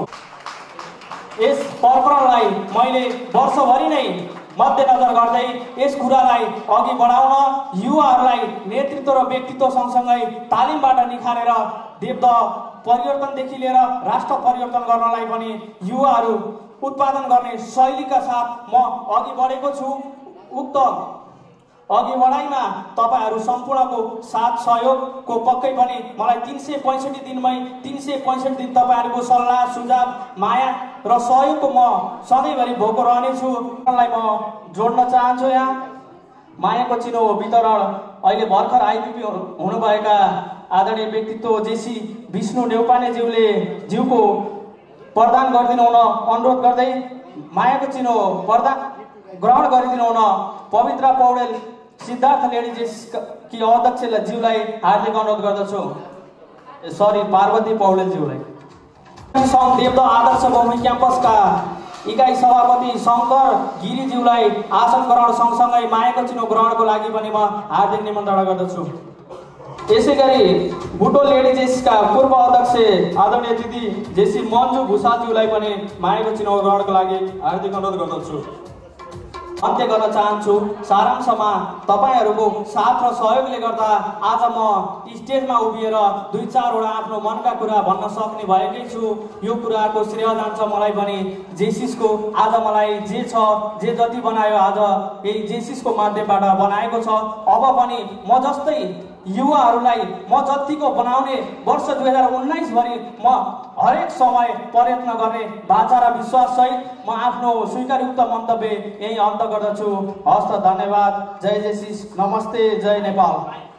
यस प्रकरणलाई मैले वर्षभरि नै मध्यनजर गर्दै यस कुरालाई अघि बढाउन युवाहरूलाई नेतृत्व र व्यक्तित्व सँगसँगै तालिमबाट निखारेर देवदह परिवर्तनदेखि लिएर राष्ट्र परिवर्तन गर्नलाई पनि युवाहरू उत्पादन गर्ने शैलीका साथ म अघि बढेको छु। उक्त अघि बढाइमा तपाईहरु सम्पूर्णको साथ सहयोगको पक्कै पनि मलाई 365 दिनमै 365 दिन तपाईहरुको सल्लाह सुझाव माया र सहयोगको म सधैँभरि भोको रहनेछु। म जोड्न चाहन्छु यहाँ मायाको चिनो वितरण अहिले भर्खर आइपुग्नु हुनुभएका आदरणीय व्यक्तित्व जेसी विष्णु नेउपानेज्यूले ज्यूको प्रदान गरिदिनु हुन अनुरोध गर्दै मायाको चिनो प्रदान ग्रहण गरिदिनु हुन पवित्र पौडेल सिद्धार्थ लेडिज कि अध्यक्ष ज्यूलाई हार्दिक अनुरोध गर्दछु। सरी पार्वती पौडेल ज्यूलाई। सङ्घ देवदह आदर्श बहुमुखी क्याम्पसका इकाइ सभापति शङ्कर गिरीज्यूलाई आसन ग्रहण सँगसँगै मायाको चिनो ग्रहणको लागि पनि म हार्दिक निमन्त्रणा गर्दछु। यसैगरी बुटोल लेडिजेसका पूर्व अध्यक्ष आदरणीय दिदी जेसी मन्जु भूषालज्यूलाई पनि मायाको चिनो ग्रहणको लागि हार्दिक अनुरोध गर्दछु। अन्त्य गर्न चाहन्छु। सारांशमा तपाईहरुको साथ र सहयोगले गर्दा आज म स्टेजमा उभिएर 2-4 वटा आफ्नो मनका कुरा भन्न सक्ने भएकै छु। यो कुराको श्रेय जान्छ मलाई पनि जेसिसको। आज मलाई जे छ जे जति बनायो आज यही जेसिसको माध्यमबाट बनाएको छ। अब पनि म जस्तै युवाहरूलाई म जतिको बनाउने वर्ष 2019 भरि म हरेक समय प्रयत्न गर्ने बाचा र विश्वास सहित म आफ्नो स्वीकारयुक्त मन्तव्य यही अन्त गर्दछु। हस्त धन्यवाद। जय जेसिस। नमस्ते। जय नेपाल।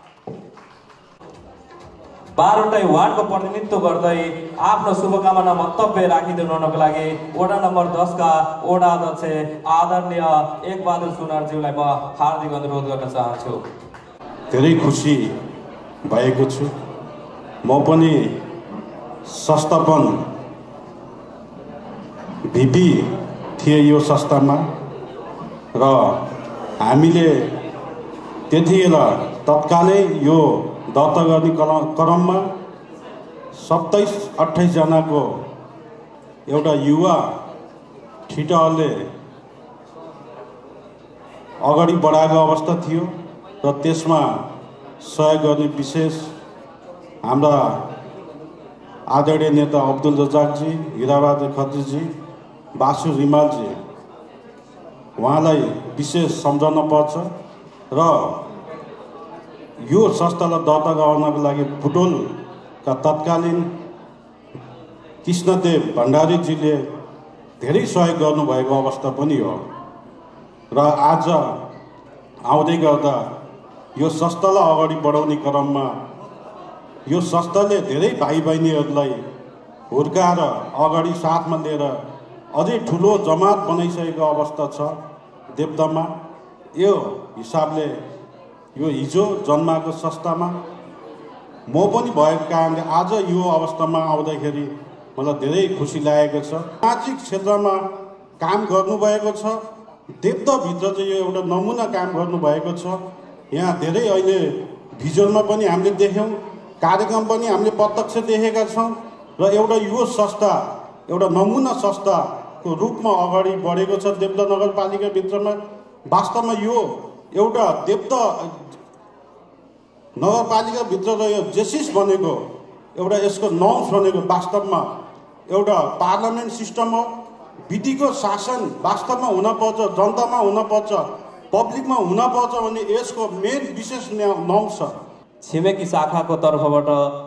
12वटै वार्डको प्रतिनिधित्व गर्दै आफ्नो शुभकामना मन्तव्य राखिदिनु हुनको लागि वडा नम्बर 10 का वडा अध्यक्ष आदरणीय एकबहादुर सुनारज्यूलाई म हार्दिक अनुरोध गर्न चाहन्छु। धेरै खुसी भएको छु। म पनि संस्थापन भिपी थिए यो संस्थामा र हामीले त्यतिखेर तत्कालै यो दर्ता गर्ने क्रममा 27-28 जनाको एउटा युवा ठिटहरूले अगाडि बढाएको अवस्था थियो र त्यसमा सहयोग गर्ने विशेष हाम्रा आदरणीय नेता अब्दुल रजाकजी, हिराबहादुर खत्रीजी, बासु रिमालजी, उहाँलाई विशेष सम्झन पर्छ र यो संस्थालाई दर्ता गराउनको लागि बुटोलका तत्कालीन कृष्णदेव भण्डारीजीले धेरै सहयोग गर्नुभएको अवस्था पनि हो र आज आउँदै गर्दा यो संस्थालाई अगाडि बढाउने क्रममा यो संस्थाले धेरै भाइ बहिनीहरूलाई हुर्काएर अगाडि साथमा लिएर अझै ठुलो जमात बनाइसकेको अवस्था छ देवदहमा। यो हिसाबले यो हिजो जन्माएको संस्थामा म पनि भएको कारणले आज यो अवस्थामा आउँदाखेरि मलाई धेरै खुसी लागेको छ। सामाजिक क्षेत्रमा काम गर्नुभएको छ। देवदहभित्र चाहिँ यो एउटा नमुना काम गर्नुभएको छ। यहाँ धेरै अहिले भिजुअलमा पनि हामीले देख्यौँ, कार्यक्रम पनि हामीले प्रत्यक्ष देखेका छौँ र एउटा यो संस्था एउटा नमुना संस्थाको रूपमा अगाडि बढेको छ देवदह नगरपालिकाभित्रमा। वास्तवमा यो एउटा देवदह नगरपालिकाभित्र र यो जेसिस बनेको एउटा यसको नर्म्स बनेको वास्तवमा एउटा पार्लियामेन्ट सिस्टम हो। विधिको शासन वास्तवमा हुनपर्छ, जनतामा हुनपर्छ, पब्लिकमा हुनपर्छ भन्ने यसको मेन विशेष नर्म्स छ। छिमेकी शाखाको तर्फबाट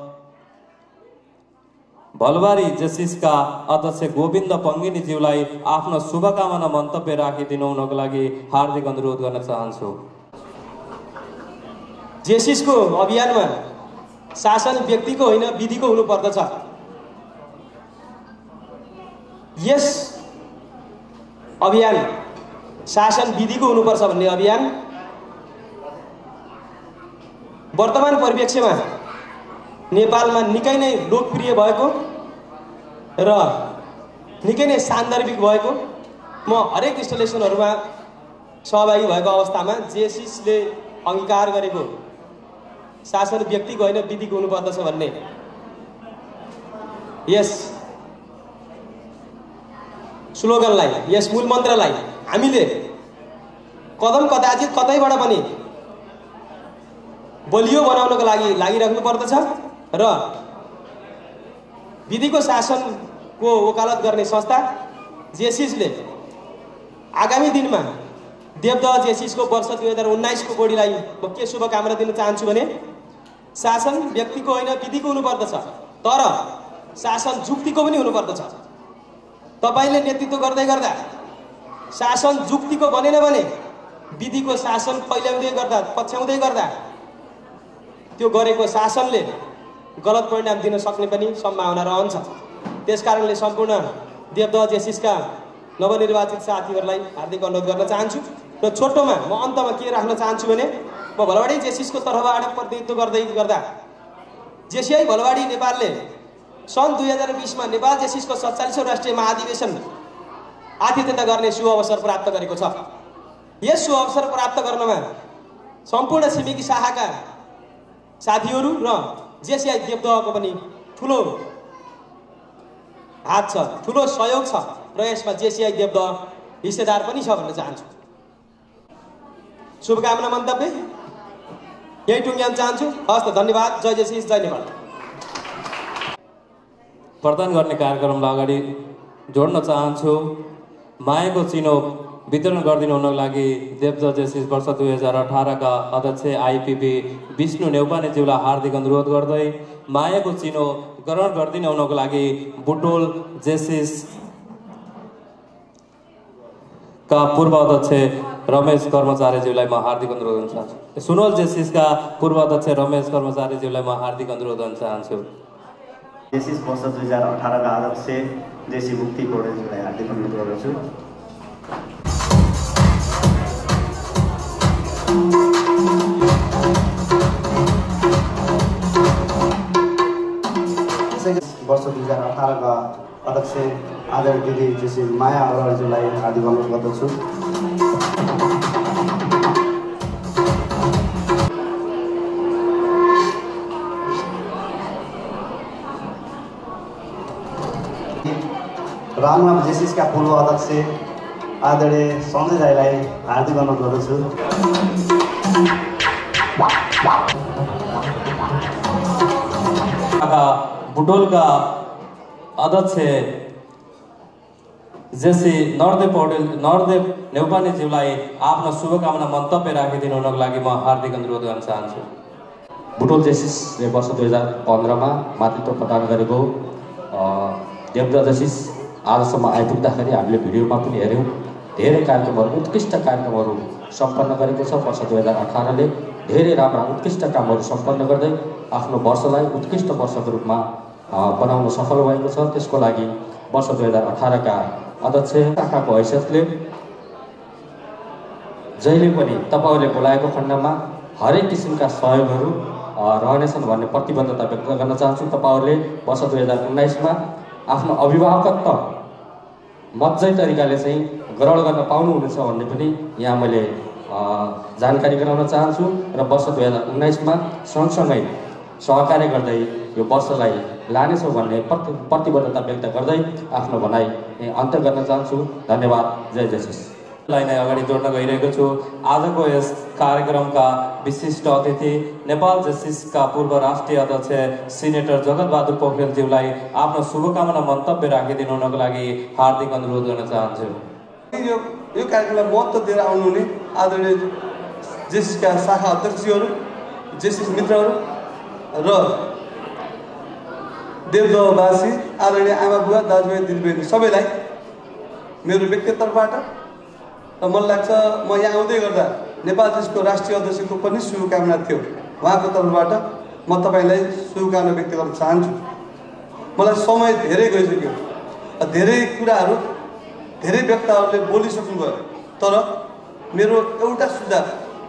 भलबारी जेसिसका अध्यक्ष गोविन्द पङ्गिनीज्यूलाई आफ्नो शुभकामना मन्तव्य राखिदिनु हुनको लागि हार्दिक अनुरोध गर्न चाहन्छु। जेसिसको अभियानमा शासन व्यक्तिको होइन विधिको हुनुपर्दछ। यस अभियान शासन विधिको हुनुपर्छ भन्ने अभियान वर्तमान परिप्रेक्ष्यमा नेपालमा निकै नै लोकप्रिय भएको र निकै नै सान्दर्भिक भएको, म हरेक इन्स्टलेसनहरूमा सहभागी भएको अवस्थामा जेसिसले अङ्गीकार गरेको शासन व्यक्तिको होइन विधिको हुनुपर्दछ भन्ने यस स्लोगनलाई, यस मूल मन्त्रलाई हामीले कदम कदाचित कतैबाट पनि बलियो बनाउनको लागि लागिराख्नु पर्दछ र विधिको शासनको वकालत गर्ने संस्था जेसिसले आगामी दिनमा देवदह जेसिसको वर्ष 2019 को बोडीलाई म के शुभकामना दिन चाहन्छु भने शासन व्यक्तिको होइन विधिको हुनुपर्दछ, तर शासन जुक्तिको पनि हुनुपर्दछ। तपाईले नेतृत्व गर्दै गर्दा शासन जुक्तिको बनेन भने विधिको शासन फैल्याउँदै गर्दा पछ्याउँदै गर्दा त्यो गरेको शासनले गलत परिणाम दिन सक्ने पनि सम्भावना रहन्छ। त्यसकारणले सम्पूर्ण देवदह जेसिसका नवनिर्वाचित साथीहरूलाई हार्दिक अनुरोध गर्न चाहन्छु र छोटोमा म अन्तमा के राख्न चाहन्छु भने म भलवाडी जेसिसको तर्फबाट प्रतिनिधित्व गर्दै गर्दा जेसिआई भलवाडी नेपालले सन् 2020 मा नेपाल जेसिसको 47औं राष्ट्रिय महाधिवेशन आतिथ्यता गर्ने शुभ अवसर प्राप्त गरेको छ। यस शुभ अवसर प्राप्त गर्नमा सम्पूर्ण छिमेकी शाखाका साथीहरू र जेसिआई देवदहको पनि ठुलो हात छ, ठुलो सहयोग छ र यसमा जेसिआई देवदह हिस्सेदार पनि छ भन्न चाहन्छु। शुभकामना मन्तव्य यही टुङ्ग्याउन चाहन्छु। हस्त, धन्यवाद। जय जेसिस, जय नेपाल। प्रदान गर्ने कार्यक्रमलाई अगाडि जोड्न चाहन्छु। मायाको चिनो वितरण गरिदिनु हुनको लागि देवदह जेसिस वर्ष 2018 का अध्यक्ष आइपिबी विष्णु नेउपानेज्यूलाई हार्दिक अनुरोध गर्दै मायाको चिनो ग्रहण गरिदिनु हुनको लागि बुटोल जेसिस का पूर्व अध्यक्ष रमेश कर्मचारीज्यूलाई म हार्दिक अनुरोध गर्न चाहन्छु। सुनवल जेसिसका पूर्व अध्यक्ष रमेश कर्मचारीज्यूलाई म हार्दिक अनुरोध गर्न चाहन्छु। जेसिस वर्ष 2018 का अध्यक्ष जेसी मुक्ति पौडेलज्यूलाई हार्दिक अनुरोध गर्दछु। वर्ष 2018 का अध्यक्ष आदरणीय दिदी जेसी माया अग्रवालज्यूलाई हार्दिक अनुरोध गर्दछु। रामनाम जेसिसका पूर्व अध्यक्ष आदरणीय सञ्जय राईलाई हार्दिक अनुरोध गर्दछु। बुटोलका अध्यक्ष जेसी नरदेव नेउपानेज्यूलाई आफ्नो शुभकामना मन्तव्य राखिदिनु हुनको लागि म हार्दिक अनुरोध गर्न चाहन्छु। बुटोल जेसिसले वर्ष 2015 मा मातृत्व प्रदान गरेको देवदह जेसिस आजसम्म आइपुग्दाखेरि हामीले भिडियोमा पनि हेऱ्यौँ, धेरै कार्यक्रमहरू, उत्कृष्ट कार्यक्रमहरू सम्पन्न गरेको छ। वर्ष 2018 ले धेरै राम्रा उत्कृष्ट कामहरू सम्पन्न गर्दै आफ्नो वर्षलाई उत्कृष्ट वर्षको रूपमा बनाउन सफल भएको छ। त्यसको लागि वर्ष 2018 का अध्यक्ष शाखाको हैसियतले जहिले पनि तपाईँहरूले बोलाएको खण्डमा हरेक किसिमका सहयोगहरू रहनेछन् भन्ने प्रतिबद्धता व्यक्त गर्न चाहन्छु। तपाईँहरूले वर्ष 2019 मा आफ्नो अभिभावकत्व मजै तरिकाले चाहिँ ग्रहण गर्न पाउनुहुनेछ भन्ने पनि यहाँ मैले जानकारी गराउन चाहन्छु र वर्ष 2019मा सँगसँगै सहकार्य गर्दै यो वर्षलाई लानेछौँ भन्ने प्रतिबद्धता व्यक्त गर्दै आफ्नो भनाइ अन्त्य गर्न चाहन्छु। धन्यवाद। जय जेसिस। लाई नै अगाडि जोड्न गइरहेको छु। आजको यस कार्यक्रमका विशिष्ट अतिथि नेपाल जेसिसका पूर्व राष्ट्रिय अध्यक्ष सिनेटर जगतबहादुर पोखरेलज्यूलाई आफ्नो शुभकामना मन्तव्य राखिदिनु हुनको लागि हार्दिक अनुरोध गर्न चाहन्छु। यो कार्यक्रमलाई महत्त्व दिएर आउनुहुने आदरणीय जेसिसका शाखा अध्यक्षज्यूहरू, जेसिस मित्रहरू र देवदहवासी आदरणीय आमा बुवा दाजुभाइ दिदीबहिनी सबैलाई मेरो व्यक्तिगत तर्फबाट र मलाई लाग्छ म यहाँ आउँदै गर्दा नेपाल जेसिसको राष्ट्रिय अध्यक्षको पनि शुभकामना थियो। उहाँको तर्फबाट म तपाईँलाई शुभकामना व्यक्त गर्न चाहन्छु। मलाई समय धेरै गइसक्यो, धेरै कुराहरू धेरै वक्ताहरूले बोलिसक्नुभयो, तर मेरो एउटा सुझाव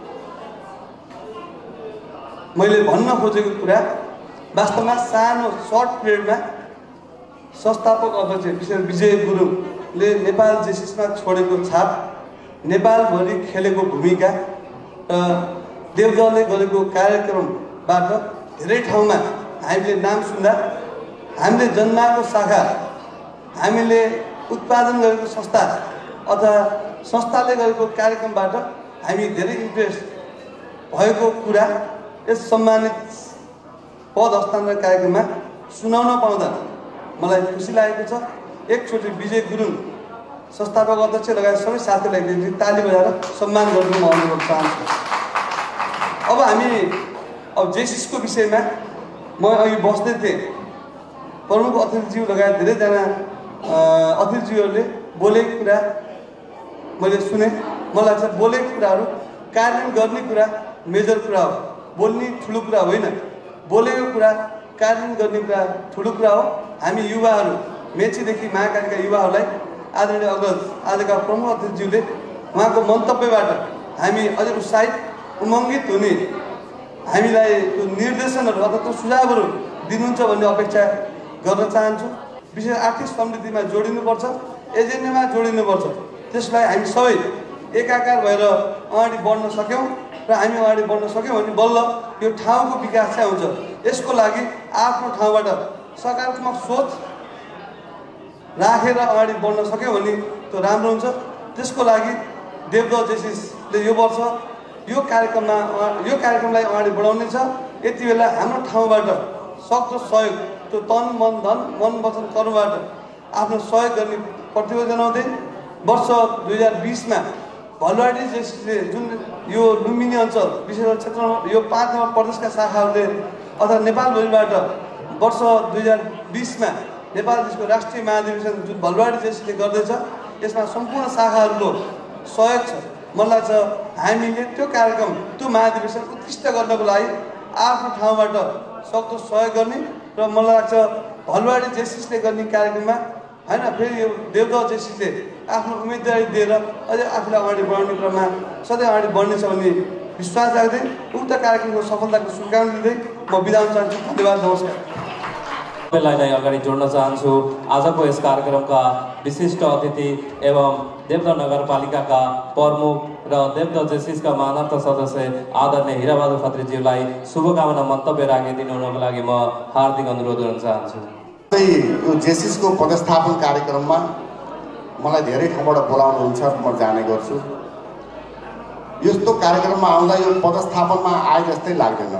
मैले भन्न खोजेको कुरा वास्तवमा सानो सर्ट पिरियडमा संस्थापक अध्यक्ष विशेष विजय गुरुङले नेपाल जेसिसमा छोडेको छाप, नेपालभरि खेलेको भूमिका र देवदहले गरेको कार्यक्रमबाट धेरै ठाउँमा हामीले नाम सुन्दा, हामीले जन्माएको शाखा, हामीले उत्पादन गरेको संस्था अथवा संस्थाले गरेको कार्यक्रमबाट हामी धेरै इम्प्रेस भएको कुरा यस सम्मानित पद हस्तान्तरण कार्यक्रममा सुनाउन पाउँदा मलाई खुसी लागेको छ। एकचोटि विजय गुरुङ संस्थापक अध्यक्ष लगायत सबै साथीहरूलाई ताली बजाएर सम्मान गर्नु म अनुरोध चाहन्छु। अब जेसिसको विषयमा म अघि बस्दै थिएँ, प्रमुख अतिथिज्यू लगायत धेरैजना अतिथिज्यूहरूले बोलेको कुरा मैले सुने। मलाई लाग्छ बोलेको कुराहरू कार्यान्वयन गर्ने कुरा मेजर कुरा हो, बोल्ने ठुलो कुरा होइन, बोलेको कुरा कार्यान्वयन गर्ने कुरा ठुलो कुरा हो। हामी युवाहरू, मेचीदेखि महाकालीका युवाहरूलाई आदरणीय अग्रज आजका प्रमुख अतिथिज्यूले उहाँको मन्तव्यबाट हामी अझै उत्साहित उमङ्गित हुने, हामीलाई त्यो निर्देशनहरू अथवा त्यो सुझावहरू दिनुहुन्छ भन्ने अपेक्षा गर्न चाहन्छु। विशेष आर्थिक समृद्धिमा जोडिनुपर्छ, एजेन्डामा जोडिनुपर्छ। त्यसलाई हामी सबै एकाकार भएर अगाडि बढ्न सक्यौँ र हामी अगाडि बढ्न सक्यौँ भने बल्ल यो ठाउँको विकास चाहिँ हुन्छ। यसको लागि आफ्नो ठाउँबाट सकारात्मक सोच राखेर अगाडि बढ्न सक्यौँ भने त्यो राम्रो हुन्छ। त्यसको लागि देवदह जेसिसले यो वर्ष यो कार्यक्रमलाई अगाडि बढाउने छ। यति बेला हाम्रो ठाउँबाट सक्दो सहयोग, त्यो तन मन धन मन वचन कर्मबाट आफ्नो सहयोग गर्ने प्रतिबद्धता जनाउँदै वर्ष 2020मा भलुवाडी जेसिसले जुन यो लुम्बिनी अञ्चल विशेष क्षेत्रमा यो 5 नम्बर प्रदेशका शाखाहरूले अथवा नेपालभरिबाट वर्ष 2020मा नेपाल जेसिसको राष्ट्रिय महाधिवेशन जुन भलुवाडी जेसिसले गर्दैछ, यसमा सम्पूर्ण शाखाहरूको सहयोग छ। मलाई लाग्छ हामीले त्यो कार्यक्रम, त्यो महाधिवेशन उत्कृष्ट गर्नको लागि आफ्नो ठाउँबाट सक्दो सहयोग गर्ने र मलाई लाग्छ भलुवाडी जेसिसले गर्ने कार्यक्रममा होइन, फेरि यो देवदह जेसिसले आफ्नो उम्मेदवारी दिएर अझै आफूलाई अगाडि बढाउने क्रममा सधैँ अगाडि बढ्नेछ भन्ने विश्वास राख्दै उक्त कार्यक्रमको सफलताको शुभकामना दिँदै म बिदा हुन चाहन्छु। धन्यवाद, नमस्कार। सबैलाई नै अगाडि जोड्न चाहन्छु। आजको यस कार्यक्रमका विशिष्ट अतिथि एवं देवदह नगरपालिकाका प्रमुख र देवदह जेसिसका महानर्थ सदस्य आदरणीय हिराबहादुर खत्रीज्यूलाई शुभकामना मन्तव्य राखिदिनु हुनको लागि म हार्दिक अनुरोध गर्न चाहन्छु। यो जेसिसको पदस्थापन कार्यक्रममा मलाई धेरै ठाउँबाट बोलाउनुहुन्छ, म जाने गर्छु। यस्तो कार्यक्रममा आउँदा यो पदस्थापनमा आए जस्तै लाग्दैन,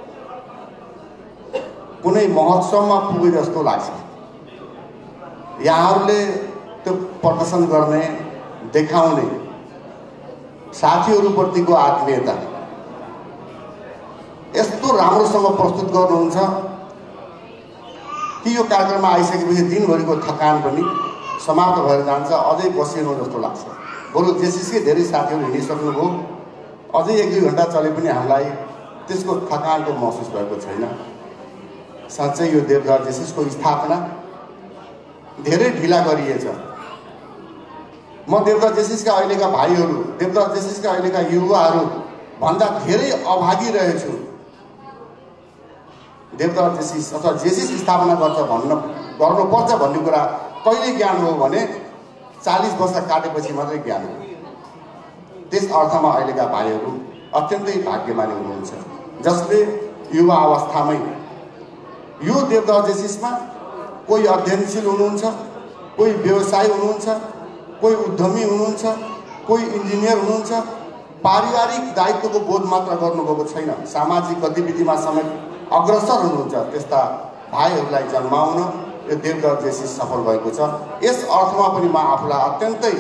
कुनै महोत्सवमा पुगे जस्तो लाग्छ। यहाँहरूले त्यो प्रदर्शन गर्ने, देखाउने साथीहरूप्रतिको आत्मीयता यस्तो राम्रोसँग प्रस्तुत गर्नुहुन्छ कि यो कार्यक्रममा आइसकेपछि दिनभरिको थकान पनि समाप्त भएर जान्छ, अझै बसिनु जस्तो लाग्छ। बरु जेसिसकै धेरै साथीहरू हिँडिसक्नुभयो, अझै 1-2 घन्टा चले पनि हामीलाई त्यसको थकानको महसुस भएको छैन। साँच्चै यो देवदह जेसिसको स्थापना धेरै ढिला गरिएछ। म देवदह जेसिसका अहिलेका भाइहरू, देवदह जेसिसका अहिलेका युवाहरू भन्दा धेरै अभागी रहेछु। देवदह जेसिस अथवा जेसिस स्थापना गर्नुपर्छ भन्ने कुरा कहिले ज्ञान हो भने 40 वर्ष काटेपछि मात्रै ज्ञान हो। त्यस अर्थमा अहिलेका भाइहरू अत्यन्तै भाग्यमानी हुनुहुन्छ, जसले युवा अवस्थामै यो देवदह जेसिसमा कोही अध्ययनशील हुनुहुन्छ, कोही व्यवसायी हुनुहुन्छ, कोही उद्यमी हुनुहुन्छ, कोही इन्जिनियर हुनुहुन्छ, पारिवारिक दायित्वको बोध मात्र गर्नुभएको छैन, सामाजिक गतिविधिमा समेत अग्रसर हुनुहुन्छ। त्यस्ता भाइहरूलाई जन्माउन यो देवदह जेसिस सफल भएको छ। यस अर्थमा पनि म आफूलाई अत्यन्तै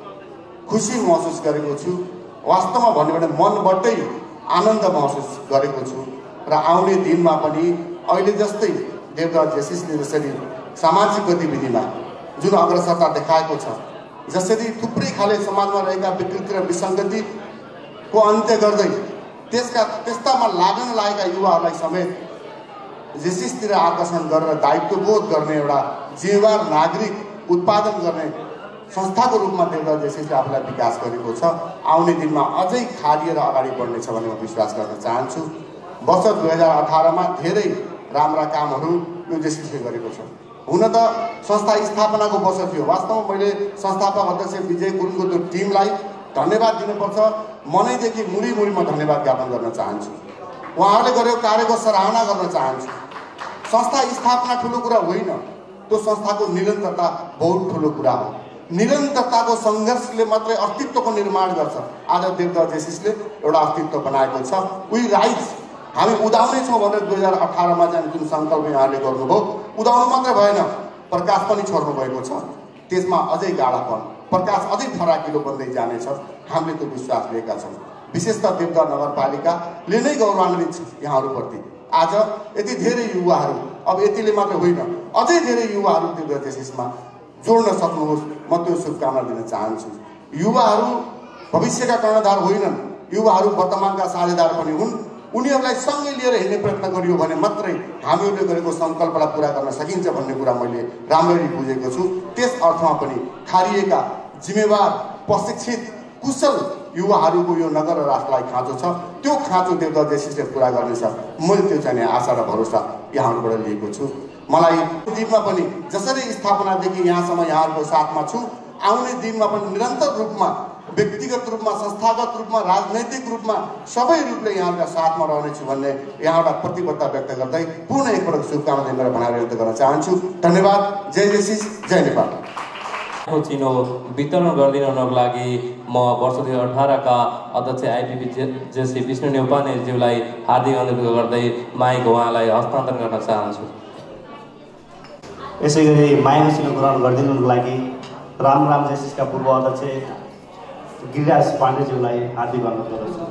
खुसी महसुस गरेको छु। वास्तवमा भन्यो भने मनबाटै आनन्द महसुस गरेको छु र आउने दिनमा पनि अहिले जस्तै देवदह जेसिसले जसरी सामाजिक गतिविधिमा जुन अग्रसरता देखाएको छ, जसरी थुप्रै खाले समाजमा रहेका विकृति र विसङ्गतिको अन्त्य गर्दै त्यस्तामा लागन लागेका युवाहरूलाई समेत जेसिसतिर आकर्षण गरेर दायित्वबोध गर्ने एउटा जिम्मेवार नागरिक उत्पादन गर्ने संस्थाको रूपमा देवदह जेसिसले आफूलाई विकास गरेको छ। आउने दिनमा अझै खारिएर अगाडि बढ्नेछ भन्ने म विश्वास गर्न चाहन्छु। वर्ष 2018मा धेरै राम्रा कामहरू यो जेसिसले गरेको छ। हुन त संस्था स्थापनाको वर्ष थियो। वास्तवमा मैले संस्थापक अध्यक्ष विजय गुरुङको त्यो टिमलाई धन्यवाद दिनुपर्छ। मनैदेखि मुरीमुरीमा धन्यवाद ज्ञापन गर्न चाहन्छु। उहाँहरूले गरेको कार्यको सराहना गर्न चाहन्छु। संस्था स्थापना ठुलो कुरा होइन, त्यो संस्थाको निरन्तरता बहुत ठुलो कुरा हो। निरन्तरताको सङ्घर्षले मात्रै अस्तित्वको निर्माण गर्छ। आज देवदह जेसिसले एउटा अस्तित्व बनाएको छ। वी राइज, हामी उदाउने छौँ भनेर 2018मा चाहिँ जुन सङ्कल्प यहाँले गर्नुभयो, उदाउनु मात्रै भएन, प्रकाश पनि छोड्नु भएको छ। त्यसमा अझै गाढापन, प्रकाश अझै फराकिलो बन्दै जानेछ, हामीले त्यो विश्वास लिएका छौँ। विशेषतः देवदह नगरपालिकाले नै गौरवान्वित छ यहाँहरूप्रति। आज यति धेरै युवाहरू, अब यतिले मात्र होइन, अझै धेरै युवाहरू देवदह जेसिसमा जोड्न सक्नुहोस्, म त्यो शुभकामना दिन चाहन्छु। युवाहरू भविष्यका कर्णधार होइनन्, युवाहरू वर्तमानका साझेदार पनि हुन्। उनीहरूलाई सँगै लिएर हिँड्ने प्रयत्न गरियो भने मात्रै हामीहरूले गरेको सङ्कल्पलाई पुरा गर्न सकिन्छ भन्ने कुरा मैले राम्ररी बुझेको छु। त्यस अर्थमा पनि खारिएका जिम्मेवार प्रशिक्षित कुशल युवाहरूको यो नगर र राष्ट्रलाई खाँचो छ। त्यो खाँचो देवदह जेसिसले पुरा गर्नेछ, मैले त्यो चाहिँ आशा र भरोसा यहाँहरूबाट लिएको छु। मलाई दिनमा पनि जसरी स्थापनादेखि यहाँसम्म यहाँहरूको साथमा छु, आउने दिनमा पनि निरन्तर रूपमा, व्यक्तिगत रूपमा, संस्थागत रूपमा, राजनैतिक रूपमा सबै रूपले यहाँहरूका साथमा रहनेछु भन्ने यहाँबाट प्रतिबद्धता व्यक्त गर्दै पुनः एकपटक शुभकामना दिएर भनाएर व्यक्त गर्न चाहन्छु। धन्यवाद। जय जेसिस, जय नेपाल। चिनो वितरण गरिदिनको लागि म वर्ष 2018का अध्यक्ष आइपिपी जेसी विष्णु न्यौपानेज्यूलाई हार्दिक अनुरोध गर्दै माइक उहाँलाई हस्तान्तरण गर्न चाहन्छु। यसै गरी माइक चिनो ग्रहण गरिदिनुको लागि राम जेसिसका पूर्व अध्यक्ष गिरिराज पाण्डेज्यूलाई हार्दिक अनुरोध गर्दछु।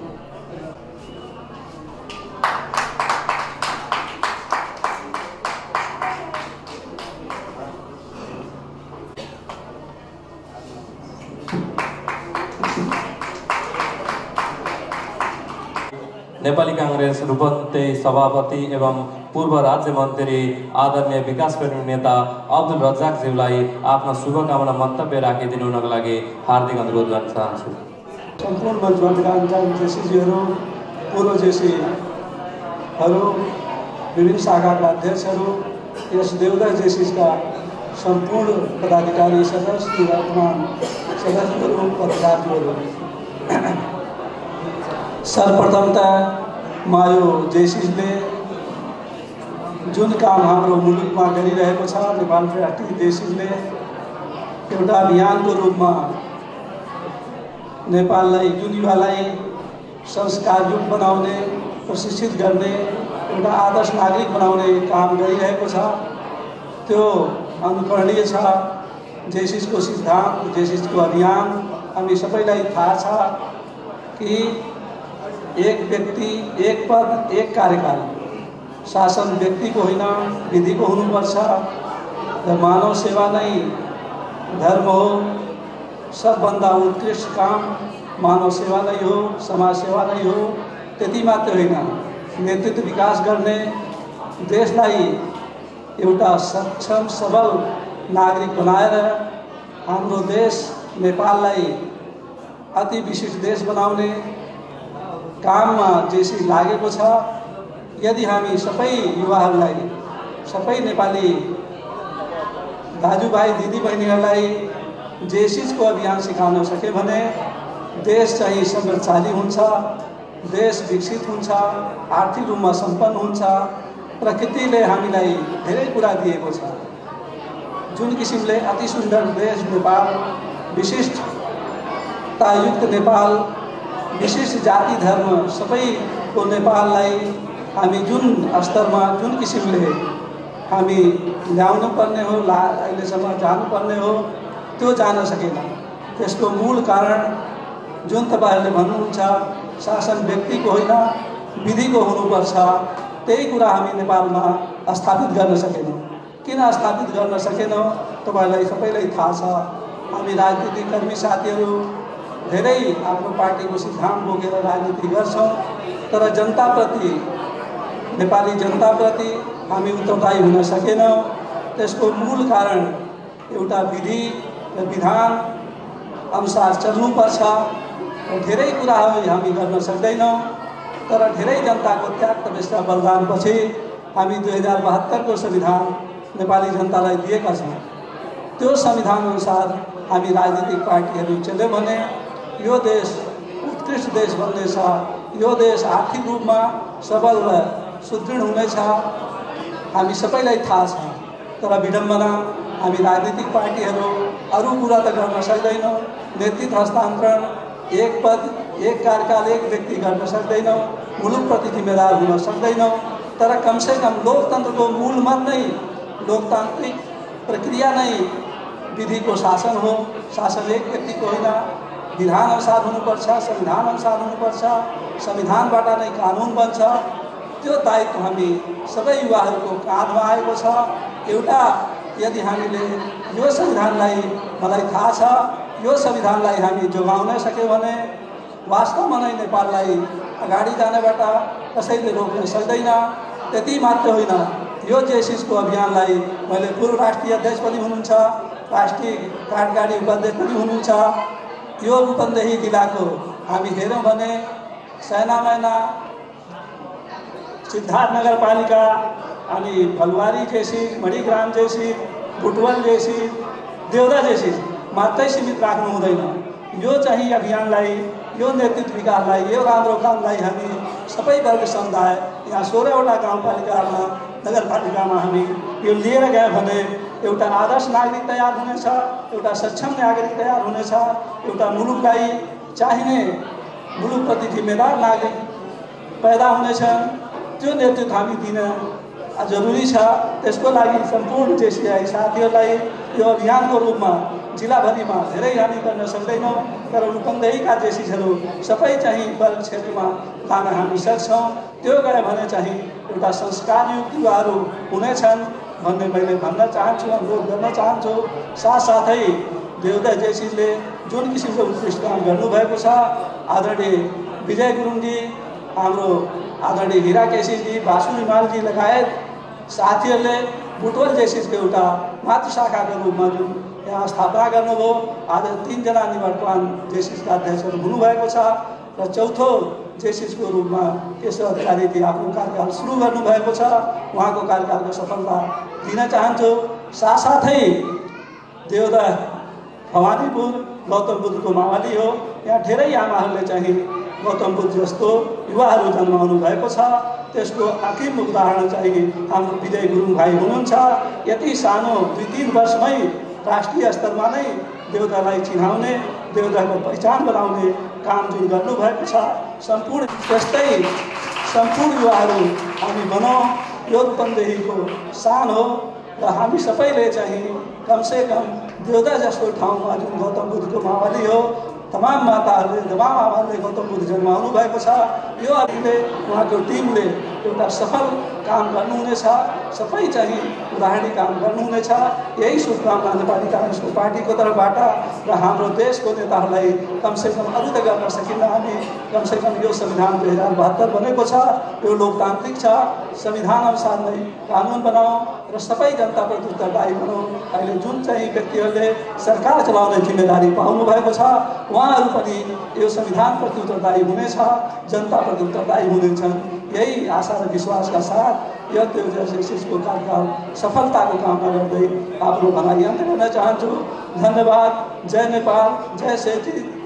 नेपाली काङ्ग्रेस रूपन्देही सभापति एवं पूर्व राज्य मन्त्री आदरणीय विकासकर्मी नेता अब्दुल रज्जाकज्यूलाई आफ्ना शुभकामना मन्तव्य राखिदिनुको लागि हार्दिक अनुरोध गर्न चाहन्छु। सम्पूर्ण मञ्चका जेसीजीहरू, पूर्व जेसीहरू, विभिन्न शाखाका अध्यक्षहरू, यस देवदह जेसिसका सम्पूर्ण पदाधिकारी सदस्य, वर्तमान सदस्यहरू, पत्रकारहरू, सर्वप्रथमता म यो जेसिसले जुन काम हाम्रो मुलुकमा गरिरहेको छ, नेपाल राष्ट्रिय जेसिसले एउटा अभियानको रूपमा नेपाललाई, जुन युवालाई संस्कारयुक्त बनाउने, प्रशिक्षित गर्ने, एउटा आदर्श नागरिक बनाउने काम गरिरहेको छ, त्यो अनुकरणीय छ। जेसिसको सिद्धान्त, जेसिसको अभियान हामी सबैलाई थाहा छ कि एक व्यक्ति, एक पद, एक कार्यकाल, शासन व्यक्तिको होइन विधिको हुनुपर्छ र मानव सेवा नै धर्म हो। सबभन्दा उत्कृष्ट काम मानव सेवा नै हो, समाज सेवा नै हो। त्यति मात्र होइन, नेतृत्व विकास गर्ने, देशलाई एउटा सक्षम सबल नागरिक बनाएर हाम्रो देश नेपाललाई अति विशिष्ट देश बनाउने काममा जेसी लागेको छ। यदि हामी सबै युवाहरूलाई, सबै नेपाली दाजुभाइ दिदीबहिनीहरूलाई जेसिसको अभियान सिकाउन सक्यो भने देश चाहिँ समृद्धशाली हुन्छ, देश विकसित हुन्छ, आर्थिक रूपमा सम्पन्न हुन्छ। प्रकृतिले हामीलाई धेरै कुरा दिएको छ। जुन किसिमले अति सुन्दर देश नेपाल, विशिष्टतायुक्त नेपाल, विशिष्ट जाति धर्म सबैको नेपाललाई हामी जुन स्तरमा जुन किसिमले हामी ल्याउनु पर्ने हो, अहिलेसम्म जानुपर्ने हो, त्यो जान सकेन। त्यसको मूल कारण जुन तपाईँहरूले भन्नुहुन्छ शासन व्यक्तिको होइन विधिको हुनुपर्छ, त्यही कुरा हामी नेपालमा स्थापित गर्न सकेनौँ। किन स्थापित गर्न सकेनौँ तपाईँहरूलाई सबैलाई थाहा छ। हामी राजनीतिक कर्मी साथीहरू धेरै आफ्नो पार्टीको सिद्धान्त बोकेर राजनीति गर्छौँ, तर जनताप्रति, नेपाली जनताप्रति हामी उत्तरदायी हुन सकेनौँ। त्यसको मूल कारण एउटा विधि र विधान अनुसार चल्नुपर्छ। धेरै कुराहरू हामी गर्न सक्दैनौँ, तर धेरै जनताको त्याग तपस्या बलिदानपछि हामी 2072को संविधान नेपाली जनतालाई दिएका छौँ। त्यो संविधान अनुसार हामी राजनीतिक पार्टीहरू चल्यो भने यो देश उत्कृष्ट देश बन्नेछ, यो देश आर्थिक रूपमा सबल र सुदृढ हुनेछ, हामी सबैलाई थाहा छ। तर विडम्बना हामी राजनीतिक पार्टीहरू अरू कुरा त गर्न सक्दैनौँ। नेतृत्व हस्तान्तरण, एक पद एक कार्यकाल एक व्यक्ति गर्न सक्दैनौँ, मुलुकप्रति जिम्मेदार हुन सक्दैनौँ। तर कमसेकम लोकतन्त्रको मूल मत नै, लोकतान्त्रिक प्रक्रिया नै विधिको शासन हो। शासन एक व्यक्तिको होइन, विधान अनुसार हुनुपर्छ, संविधान अनुसार हुनुपर्छ, संविधानबाट नै कानुन बन्छ। त्यो दायित्व हामी सबै युवाहरूको काँधमा आएको छ। एउटा यदि हामीले यो संविधानलाई, मलाई थाहा छ यो संविधानलाई हामी जोगाउन सक्यौँ भने वास्तवमा नै नेपाललाई अगाडि जानेबाट कसैले रोक्न सक्दैन। त्यति मात्र होइन, यो जेसिसको अभियानलाई मैले पूर्व राष्ट्रिय अध्यक्ष पनि हुनुहुन्छ, राष्ट्रिय कार्यकारी उपाध्यक्ष पनि हुनुहुन्छ। यो रूपन्देही जिल्लाको हामी हेऱ्यौँ भने सैनामैना, सिद्धार्थ नगरपालिका, अनि भलवारी जेसिस, मणिग्राम जेसिस, बुटवल जेसिस, देउरा जेसिस मात्रै सीमित राख्नु हुँदैन। यो चाहिँ अभियानलाई, यो नेतृत्व विकासलाई, यो राम्रो कामलाई हामी सबै वर्ग समुदाय यहाँ 16वटा गाउँपालिकामा, नगरपालिकामा हामी यो लिएर गयो भने एउटा आदर्श नागरिक तयार हुनेछ, एउटा सक्षम नागरिक तयार हुनेछ, एउटा मुलुकलाई चाहिने, मुलुकप्रति जिम्मेदार नागरिक पैदा हुनेछन्। त्यो नेतृत्व हामी दिन जरुरी छ। त्यसको लागि सम्पूर्ण जेसिआई साथीहरूलाई यो अभियानको रूपमा जिल्लाभरिमा धेरै हामी गर्न सक्दैनौँ, तर रूपन्देहीका जेसिसहरू सबै चाहिँ वर्ग क्षेत्रमा लान हामी सक्छौँ। त्यो गयो भने चाहिँ एउटा संस्कारयुक्त युवाहरू हुनेछन् भन्ने मैले भन्न चाहन्छु, अनुरोध गर्न चाहन्छु। साथसाथै देउदा जेसिसले जुन किसिमको उत्कृष्ट काम गर्नुभएको छ, आदरणीय विजय गुरुङजी, हाम्रो आदरणीय हिरा केसीजी, बासु रिमालजी लगायत साथीहरूले बुटवल जेसिसको एउटा मातृशाखाको रूपमा जुन यहाँ स्थापना गर्नुभयो, आज 3 जना निवर्तमान जेसिसका अध्यक्षहरू हुनुभएको छ र चौथो जेसिसको रूपमा केशव अधिकारीले आफ्नो कार्यकाल सुरु गर्नुभएको छ। उहाँको कार्यकालको सफलता दिन चाहन्छु। साथसाथै देउदा भवानीपुर गौतम बुद्धको मावली हो। यहाँ धेरै आमाहरूले चाहिँ गौतम बुद्ध जस्तो युवाहरू जन्माउनु भएको छ। त्यसको अंतिम उदाहरण चाहिँ हाम्रो विजय गुरुङ भाइ हुनुहुन्छ। यति सानो 2-3 वर्षमै राष्ट्रिय स्तरमा नै देउदालाई चिनाउने, देउदाको पहिचान बनाउने काम जुन गर्नुभएको छ, सम्पूर्ण त्यस्तै सम्पूर्ण युवाहरू हामी बनौँ। यो रूपन्देहीको शान हो र हामी सबैले चाहिँ कमसेकम देउदा जस्तो ठाउँमा जुन गौतम बुद्धको मावली हो, तमाम माताहरूले, तमाम आमाहरूले गौतम बुद्ध जन्माउनु भएको छ। यो अहिले उहाँको टिमले एउटा सफल काम गर्नुहुनेछ, सबै चाहिँ उदाहरणीय काम गर्नुहुनेछ। यही शुभकामना नेपाली काङ्ग्रेसको पार्टीको तर्फबाट र हाम्रो देशको नेताहरूलाई कमसेकम अरू त गर्न सकिन्न, हामी कमसेकम यो संविधान 2072 बनेको छ, यो लोकतान्त्रिक छ, संविधान अनुसार नै कानुन बनाऊ र सबै जनताप्रति उत्तरदायी बनाऊ। अहिले जुन चाहिँ व्यक्तिहरूले सरकार चलाउने जिम्मेदारी पाउनु भएको छ, उहाँहरू पनि यो संविधानप्रति उत्तरदायी हुनेछ, जनताप्रति उत्तरदायी हुनेछन्। यही आशा र विश्वासका साथ यो जेसिसको कार्यकाल सफलताको कामना गर्दै आफ्नो भनाइ अन्त्य गर्न चाहन्छु। धन्यवाद। जय नेपाल, जय सेठी।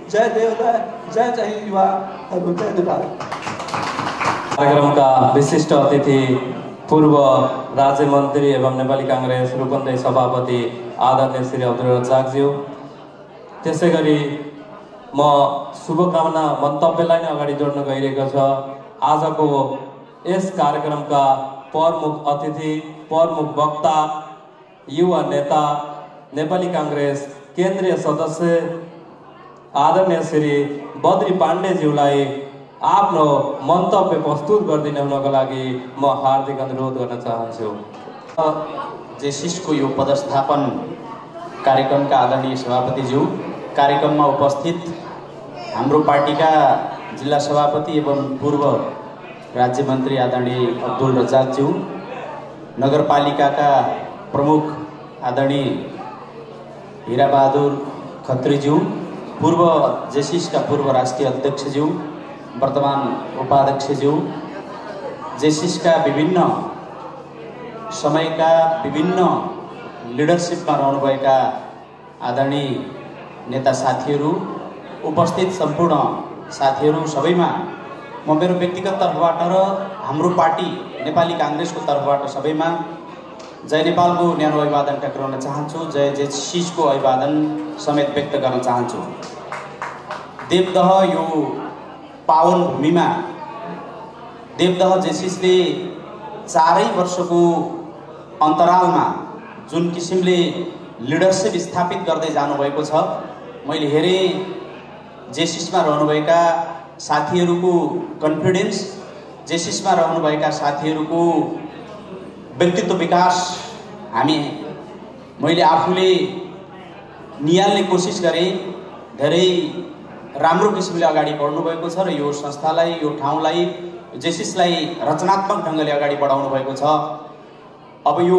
जय देवता, जय चाहिँ युवाहरू, जय नेपाल। कार्यक्रमका विशिष्ट अतिथि पूर्व राज्य मन्त्री एवं नेपाली काङ्ग्रेस रूपन्देही सभापति आदरणीय श्री अब्दुल रज्जाकज्यू, त्यसै गरी म शुभकामना मन्तव्यलाई नै अगाडि जोड्न गइरहेको छ। आजको यस कार्यक्रमका प्रमुख अतिथि, प्रमुख वक्ता, युवा नेता, नेपाली काङ्ग्रेस केन्द्रीय सदस्य आदरणीय श्री बद्री पाण्डेज्यूलाई आफ्नो मन्तव्य प्रस्तुत गरिदिनु हुनको लागि म हार्दिक अनुरोध गर्न चाहन्छु। जेसिसको यो पदस्थापन कार्यक्रमका आदरणीय सभापतिज्यू, कार्यक्रममा उपस्थित हाम्रो पार्टीका जिल्ला सभापति एवं पूर्व राज्य मन्त्री आदरणीय अब्दुल रज्जाकज्यू, नगरपालिकाका प्रमुख आदरणीय हिराबहादुर खत्रीज्यू, पूर्व जेसिसका पूर्व राष्ट्रिय अध्यक्षज्यू, वर्तमान उपाध्यक्षज्यू, जेसिसका विभिन्न समयका विभिन्न लिडरसिपमा रहनुभएका आदरणीय नेता साथीहरू, उपस्थित सम्पूर्ण साथीहरू सबैमा म मेरो व्यक्तिगत तर्फबाट र हाम्रो पार्टी नेपाली काङ्ग्रेसको तर्फबाट सबैमा जय नेपालको न्यानो अभिवादन टक्राउन चाहन्छु। जय जेसिसको अभिवादन समेत व्यक्त गर्न चाहन्छु। देवदह यो पावन भूमिमा देवदह जेसिसले 4 वर्षको अन्तरालमा जुन किसिमले लिडरसिप स्थापित गर्दै जानुभएको छ, मैले हेरेँ जेसिसमा रहनुभएका साथीहरूको कन्फिडेन्स, जेसिसमा रहनुभएका साथीहरूको व्यक्तित्व विकास मैले आफूले निहाल्ने कोसिस गरेँ। धेरै राम्रो किसिमले अगाडि बढ्नुभएको छ र यो संस्थालाई, यो ठाउँलाई, जेसिसलाई रचनात्मक ढङ्गले अगाडि बढाउनु भएको छ। अब यो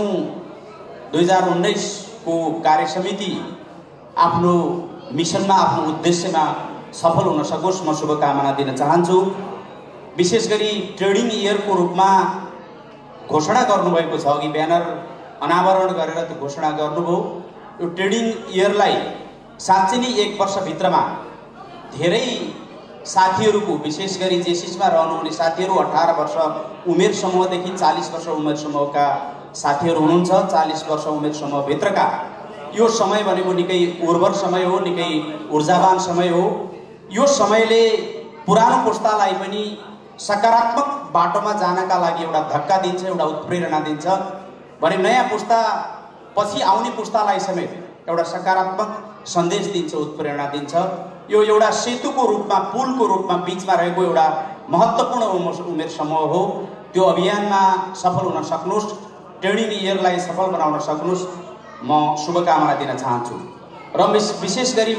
2019 को कार्यसमिति आफ्नो मिसनमा, आफ्नो उद्देश्यमा सफल हुन सकोस्, म शुभकामना दिन चाहन्छु। विशेष गरी ट्रेडिङ इयरको रूपमा घोषणा गर्नुभएको छ, अघि ब्यानर अनावरण गरेर त्यो घोषणा गर्नुभयो। यो ट्रेडिङ इयरलाई साँच्चै नै 1 वर्षभित्रमा धेरै साथीहरूको, विशेष गरी जेसिसमा रहनुहुने साथीहरू 18 वर्ष उमेर समूहदेखि 40 वर्ष उमेर समूहका साथीहरू हुनुहुन्छ। 40 वर्ष उमेर समूहभित्रका यो समय भनेको निकै उर्वर समय हो, निकै ऊर्जावान समय हो। यो समयले पुरानो पुस्तालाई पनि सकारात्मक बाटोमा जानका लागि एउटा धक्का दिन्छ, एउटा उत्प्रेरणा दिन्छ भने नयाँ पुस्ता पछि आउने पुस्तालाई समेत एउटा सकारात्मक सन्देश दिन्छ, उत्प्रेरणा दिन्छ। यो एउटा सेतुको रूपमा, पुलको रूपमा बिचमा रहेको एउटा महत्त्वपूर्ण उमेर समूह हो। त्यो अभियानमा सफल हुन सक्नुहोस्, ट्रेडिङ इयरलाई सफल बनाउन सक्नुहोस्, म शुभकामना दिन चाहन्छु। र विशेष गरी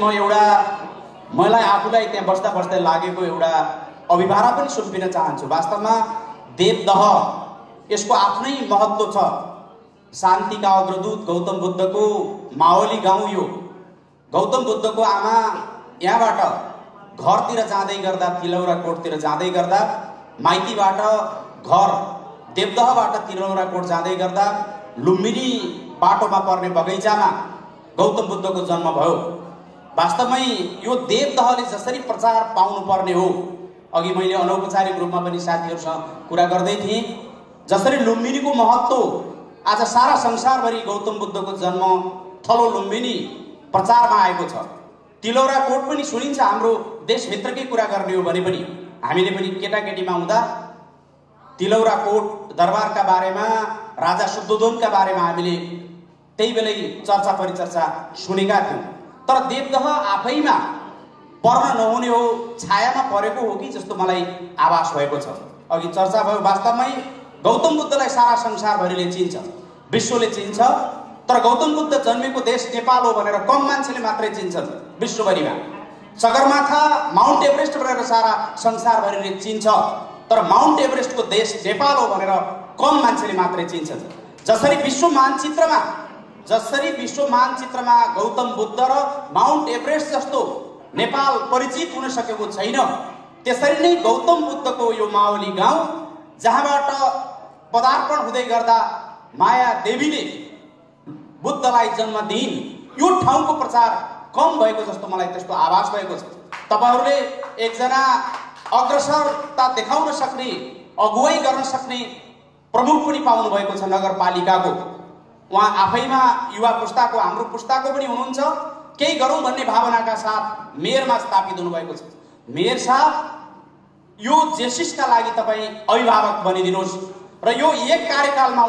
मलाई आफूलाई त्यहाँ बस्दा बस्दै लागेको एउटा अभिभारा पनि सुम्पिन चाहन्छु। वास्तवमा देवदह यसको आफ्नै महत्त्व छ। शान्तिका अग्रदूत गौतम बुद्धको मावली गाउँ यो। गौतम बुद्धको आमा यहाँबाट घरतिर जाँदै गर्दा, तिलौरा कोटतिर जाँदै गर्दा, माइतीबाट घर देवदहबाट तिलौरा कोट जाँदै गर्दा लुम्बिनी बाटोमा पर्ने बगैँचामा गौतम बुद्धको जन्म भयो। वास्तवमै यो देवदहले जसरी प्रचार पाउनुपर्ने हो, अघि मैले अनौपचारिक रूपमा पनि साथीहरूसँग कुरा गर्दै थिएँ, जसरी लुम्बिनीको महत्त्व आज सारा संसारभरि गौतम बुद्धको जन्म थलो लुम्बिनी प्रचारमा आएको छ। तिलौरा कोट पनि सुनिन्छ, हाम्रो देशभित्रकै कुरा गर्ने हो भने पनि हामीले पनि केटाकेटीमा हुँदा तिलौरा कोट दरबारका बारेमा, राजा शुद्धोधनका बारेमा हामीले त्यही बेलै चर्चा परिचर्चा सुनेका थियौँ। तर देवदह आफैमा पर्न नहुने हो, छायामा परेको हो कि जस्तो मलाई आभास भएको छ। अघि चर्चा भयो, वास्तवमै गौतम बुद्धलाई सारा संसारभरिले चिन्छ, विश्वले चिन्छ। तर गौतम बुद्ध जन्मेको देश नेपाल हो भनेर कम मान्छेले मात्रै चिन्छन् विश्वभरिमा। सगरमाथा, माउन्ट एभरेस्ट भनेर सारा संसारभरिले चिन्छ, तर माउन्ट एभरेस्टको देश नेपाल हो भनेर कम मान्छेले मात्रै चिन्छन्। जसरी विश्व मानचित्रमा गौतम बुद्ध र माउन्ट एभरेस्ट जस्तो नेपाल परिचित हुन सकेको छैन, त्यसरी नै गौतम बुद्धको यो मावली गाउँ, जहाँबाट पदार्पण हुँदै गर्दा माया देवीले बुद्धलाई जन्म दिइन्, यो ठाउँको प्रचार कम भएको जस्तो मलाई त्यस्तो आभास भएको छ। तपाईहरूले एकजना अग्रसरता देखाउन सक्ने, अगुवाई गर्न सक्ने प्रमुख पनि पाउनु भएको छ नगरपालिकाको। उहाँ आफैमा युवा पुस्ताको, हाम्रो पुस्ताको पनि हुनुहुन्छ। केही गरौँ भन्ने भावनाका साथ मेयरमा स्थापित हुनुभएको छ। मेयर साहब, यो जेसिसका लागि तपाईँ अभिभावक बनिदिनुहोस् र यो एक कार्यकालमा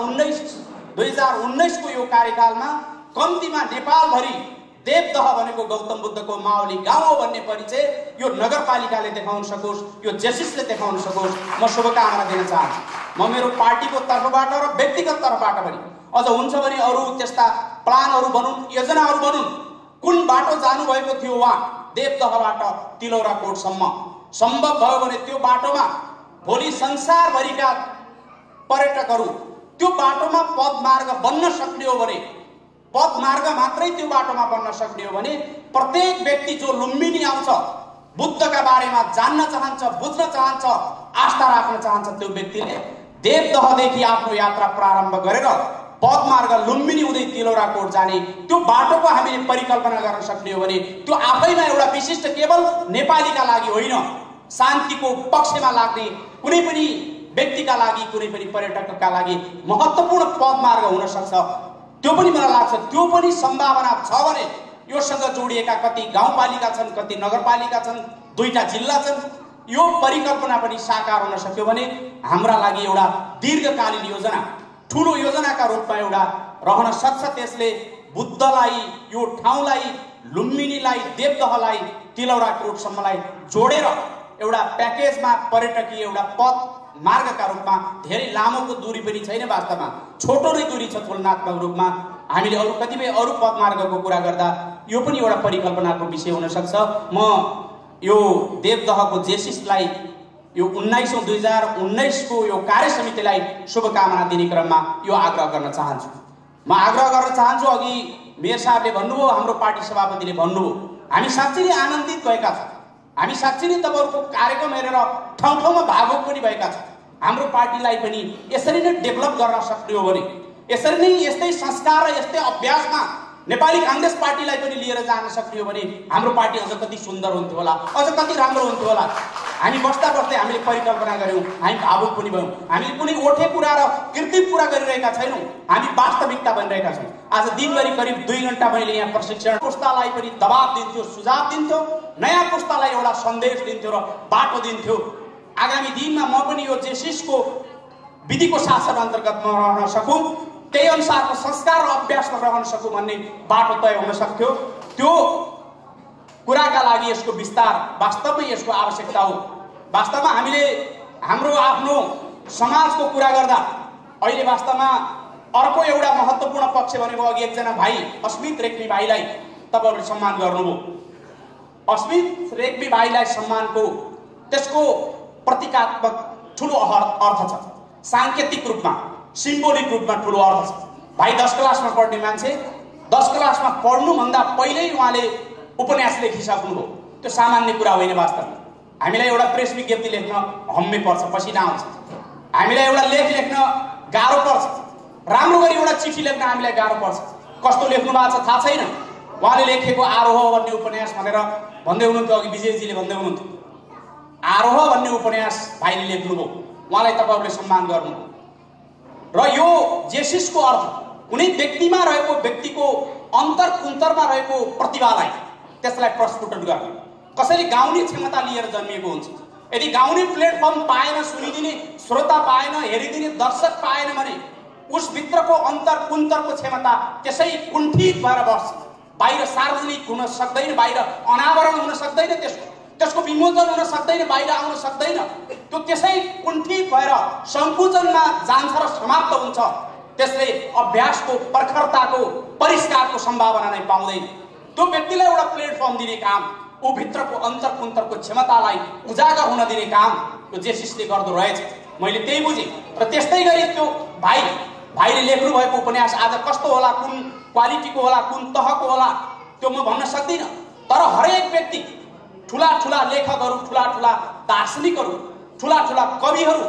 2019 को यो कार्यकालमा कम्तीमा नेपालभरि देवदह भनेको गौतम बुद्धको मावली गाउँ हो भन्ने परिचय यो नगरपालिकाले देखाउन सकोस्, यो जेसिसले देखाउन सकोस्, म शुभकामना दिन चाहन्छु। म मेरो पार्टीको तर्फबाट र व्यक्तिगत तर्फबाट पनि अझ हुन्छ भने अरू त्यस्ता प्लानहरू बनुन्, योजनाहरू बनुन्। कुन बाटो जानुभएको थियो उहाँ देवदहबाट तिलौरा कोटसम्म, सम्भव भयो भने त्यो बाटोमा भोलि संसारभरिका पर्यटकहरू त्यो बाटोमा पदमार्ग बन्न सक्ने हो भने, पदमार्ग मात्रै त्यो बाटोमा बन्न सक्ने हो भने प्रत्येक व्यक्ति जो लुम्बिनी आउँछ, बुद्धका बारेमा जान्न चाहन्छ, बुझ्न चाहन्छ, आस्था राख्न चाहन्छ, त्यो व्यक्तिले देवदहदेखि आफ्नो यात्रा प्रारम्भ गरेर पदमार्ग लुम्बिनी हुँदै तिलौरा कोट जाने त्यो बाटोको हामीले परिकल्पना गर्न सक्ने हो भने त्यो आफैमा एउटा विशिष्ट केवल नेपालीका लागि होइन, शान्तिको पक्षमा लाग्ने कुनै पनि व्यक्तिका लागि, कुनै पनि पर्यटकका लागि महत्त्वपूर्ण पदमार्ग हुन सक्छ। त्यो पनि मलाई लाग्छ, त्यो पनि सम्भावना छ भने योसँग जोडिएका कति गाउँपालिका छन्, कति नगरपालिका छन्, 2टा जिल्ला छन्, यो परिकल्पना पनि साकार हुन सक्यो भने हाम्रा लागि एउटा दीर्घकालीन योजना, ठुलो योजनाका रूपमा एउटा रहन सक्छ। त्यसले बुद्धलाई, यो ठाउँलाई, लुम्बिनीलाई, देवदहलाई, तिलौरा कोटसम्मलाई जोडेर एउटा प्याकेजमा पर्यटकीय एउटा पथ मार्गका रूपमा, धेरै लामोको दूरी पनि छैन, वास्तवमा छोटो नै दूरी छ तुलनात्मक रूपमा। हामीले अरू कतिपय अरू पदमार्गको कुरा गर्दा यो पनि एउटा परिकल्पनाको विषय हुन सक्छ। म यो देवदहको जेसिसलाई यो 2019 को यो कार्य समितिलाई शुभकामना दिने क्रममा यो आग्रह गर्न चाहन्छु। म आग्रह गर्न चाहन्छु, अघि मेयर साहबले भन्नुभयो, हाम्रो पार्टी सभापतिले भन्नुभयो, हामी साँच्चै नै आनन्दित भएका छौँ। हामी साँच्चै नै तपाईँहरूको कार्यक्रम हेरेर ठाउँ ठाउँमा भावुक पनि भएका छौँ। हाम्रो पार्टीलाई पनि यसरी नै डेभलप गर्न सक्ने हो भने, यसरी नै यस्तै संस्कार र यस्तै अभ्यासमा नेपाली कांग्रेस पार्टीलाई पनि लिएर जान सक्ने हो भने हाम्रो पार्टी अझ कति सुन्दर हुन्थ्यो होला, अझ कति राम्रो हुन्थ्यो होला। हामी बस्दा बस्दै हामीले परिकल्पना गऱ्यौँ, हामी भावुक पनि भयौँ। हामी कुनै ओठे कुरा र कृत्रिम कुरा गरिरहेका छैनौँ, हामी वास्तविकता बनिरहेका छौँ। आज दिनभरि करिब 2 घण्टा मैले यहाँ प्रशिक्षण, पुस्तालाई पनि दबाब दिन्थ्यो, सुझाव दिन्थ्यो, नयाँ पुस्तालाई एउटा सन्देश दिन्थ्यो र बाटो दिन्थ्यो। आगामी दिनमा म पनि यो जेसिसको विधिको शासन अन्तर्गत म रहन सकौँ, त्यही अनुसारको संस्कार र अभ्यासमा रहन सकौँ भन्ने बाटो तय हुन सक्थ्यो। त्यो कुराका लागि यसको विस्तार वास्तवमै यसको आवश्यकता हो। वास्तवमा हामीले हाम्रो आफ्नो समाजको कुरा गर्दा अहिले वास्तवमा अर्को एउटा महत्त्वपूर्ण पक्ष भनेको अघि एकजना भाइ अस्मित रेग्मी भाइलाई तपाईँहरूले सम्मान गर्नुभयो। अस्मित रेग्मी भाइलाई सम्मानको त्यसको प्रतीकात्मक ठुलो अर्थ छ, साङ्केतिक रूपमा, सिम्बोलिक रूपमा ठुलो अर्थ छ। भाइ 10 क्लासमा पढ्ने मान्छे, 10 क्लासमा पढ्नुभन्दा पहिल्यै उहाँले उपन्यास लेखिसक्नुभयो। त्यो सामान्य कुरा होइन। वास्तवमा हामीलाई एउटा प्रेस विज्ञप्ति लेख्न हम्मे पर्छ, पसिना आउँछ। हामीलाई एउटा लेख लेख्न गाह्रो पर्छ, राम्रो गरी एउटा चिठी लेख्न हामीलाई गाह्रो पर्छ। कस्तो लेख्नु भएको छ थाहा छैन। उहाँले लेखेको आरोह भन्ने उपन्यास भनेर भन्दै हुनुहुन्थ्यो, अघि विजयजीले भन्दै हुनुहुन्थ्यो। आरोह भन्ने उपन्यास भाइले लेख्नुभयो, उहाँलाई तपाईँहरूले सम्मान गर्नु। र यो जेसिसको अर्थ कुनै व्यक्तिमा रहेको, व्यक्तिको अन्तर्कुन्तरमा रहेको प्रतिभालाई, त्यसलाई प्रस्फुटन गर्ने, कसैले गाउने क्षमता लिएर जन्मिएको हुन्छ। यदि गाउने प्लेटफर्म पाएन, सुनिदिने श्रोता पाएन, हेरिदिने दर्शक पाएन भने उसभित्रको अन्तर्कुन्तरको क्षमता त्यसै कुण्ठित भएर बस्छ। बाहिर सार्वजनिक हुन सक्दैन, बाहिर अनावरण हुन सक्दैन, त्यसको विमोचन हुन सक्दैन, बाहिर आउन सक्दैन। त्यो त्यसै कुण्ठित भएर सङ्कुचनमा जान्छ र समाप्त हुन्छ। त्यसले अभ्यासको, प्रखरताको, परिष्कारको सम्भावना नै पाउँदैन। त्यो व्यक्तिलाई एउटा प्लेटफर्म दिने काम, ऊ भित्रको अन्तर्कुन्तरको क्षमतालाई उजागर हुन दिने काम यो जेसिसले गर्दो रहेछ। मैले त्यही बुझेँ। र त्यस्तै गरी त्यो भाइले लेख्नु भएको उपन्यास आज कस्तो होला, कुन क्वालिटीको होला, कुन तहको होला, त्यो म भन्न सक्दिनँ। तर हरेक व्यक्ति, ठुला ठुला लेखकहरू, ठुला ठुला दार्शनिकहरू, ठुला ठुला कविहरू,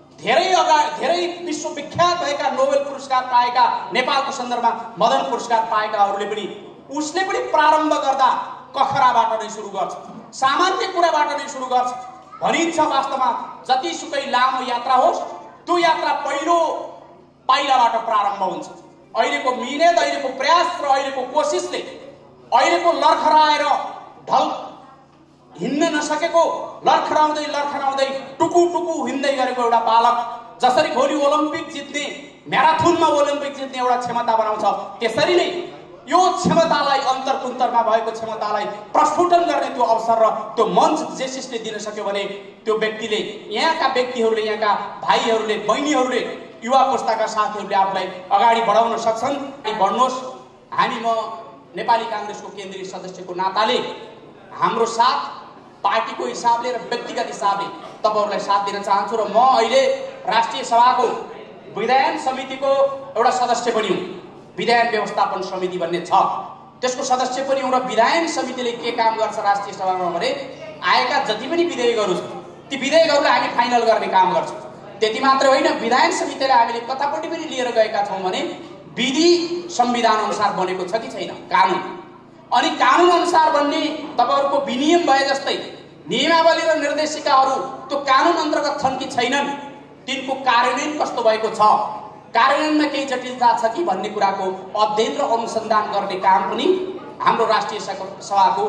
धेरै विश्वविख्यात भएका, नोबेल पुरस्कार पाएका, नेपालको सन्दर्भमा मदन पुरस्कार पाएकाहरूले पनि, उसले पनि प्रारम्भ गर्दा कखराबाट नै सुरु गर्छ, सामान्य कुराबाट नै सुरु गर्छ। भनिन्छ वास्तवमा जतिसुकै लामो यात्रा होस् त्यो यात्रा पहिलो पाइलाबाट प्रारम्भ हुन्छ। अहिलेको मिहिनेत, अहिलेको प्रयास र अहिलेको कोसिसले अहिलेको लर्खराएर ढल हिँड्न नसकेको, लर्खराउँदै टुकु टुकु हिँड्दै गरेको एउटा बालक जसरी भोलि ओलम्पिक जित्ने, म्याराथनमा ओलम्पिक जित्ने एउटा क्षमता बनाउँछ, त्यसरी नै यो क्षमतालाई, अन्तरकुन्तरमा भएको क्षमतालाई प्रस्फुटन गर्ने त्यो अवसर र त्यो मञ्च जेसिसले दिन सक्यो भने त्यो व्यक्तिले, यहाँका व्यक्तिहरूले, यहाँका भाइहरूले, बहिनीहरूले, युवा पुस्ताका साथीहरूले आफूलाई अगाडि बढाउन सक्छन्। बढ्नुहोस्। हामी म नेपाली काङ्ग्रेसको केन्द्रीय सदस्यको नाताले हाम्रो साथ पार्टीको हिसाबले र व्यक्तिगत हिसाबले तपाईँहरूलाई साथ दिन चाहन्छु। र म अहिले राष्ट्रिय सभाको विधायन समितिको एउटा सदस्य पनि हुँ। विधायन व्यवस्थापन समिति भन्ने छ, त्यसको सदस्य पनि हुँ। र विधायन समितिले के काम गर्छ राष्ट्रिय सभामा भने आएका जति पनि विधेयकहरू छन् ती विधेयकहरूलाई हामी फाइनल गर्ने काम गर्छौँ। त्यति मात्र होइन, विधायन समितिलाई हामीले कतापट्टि पनि लिएर गएका छौँ भने विधि संविधान अनुसार बनेको छ कि छैन कानुन, अनि कानुन अनुसार बन्ने तपाईँहरूको विनियम भए जस्तै नियमावली र निर्देशिकाहरू त्यो कानुन अन्तर्गत छन् कि छैनन्, तिनको कार्यान्वयन कस्तो भएको छ, कार्यान्वयनमा केही जटिलता छ कि भन्ने कुराको अध्ययन र अनुसन्धान गर्ने काम पनि हाम्रो राष्ट्रिय सभाको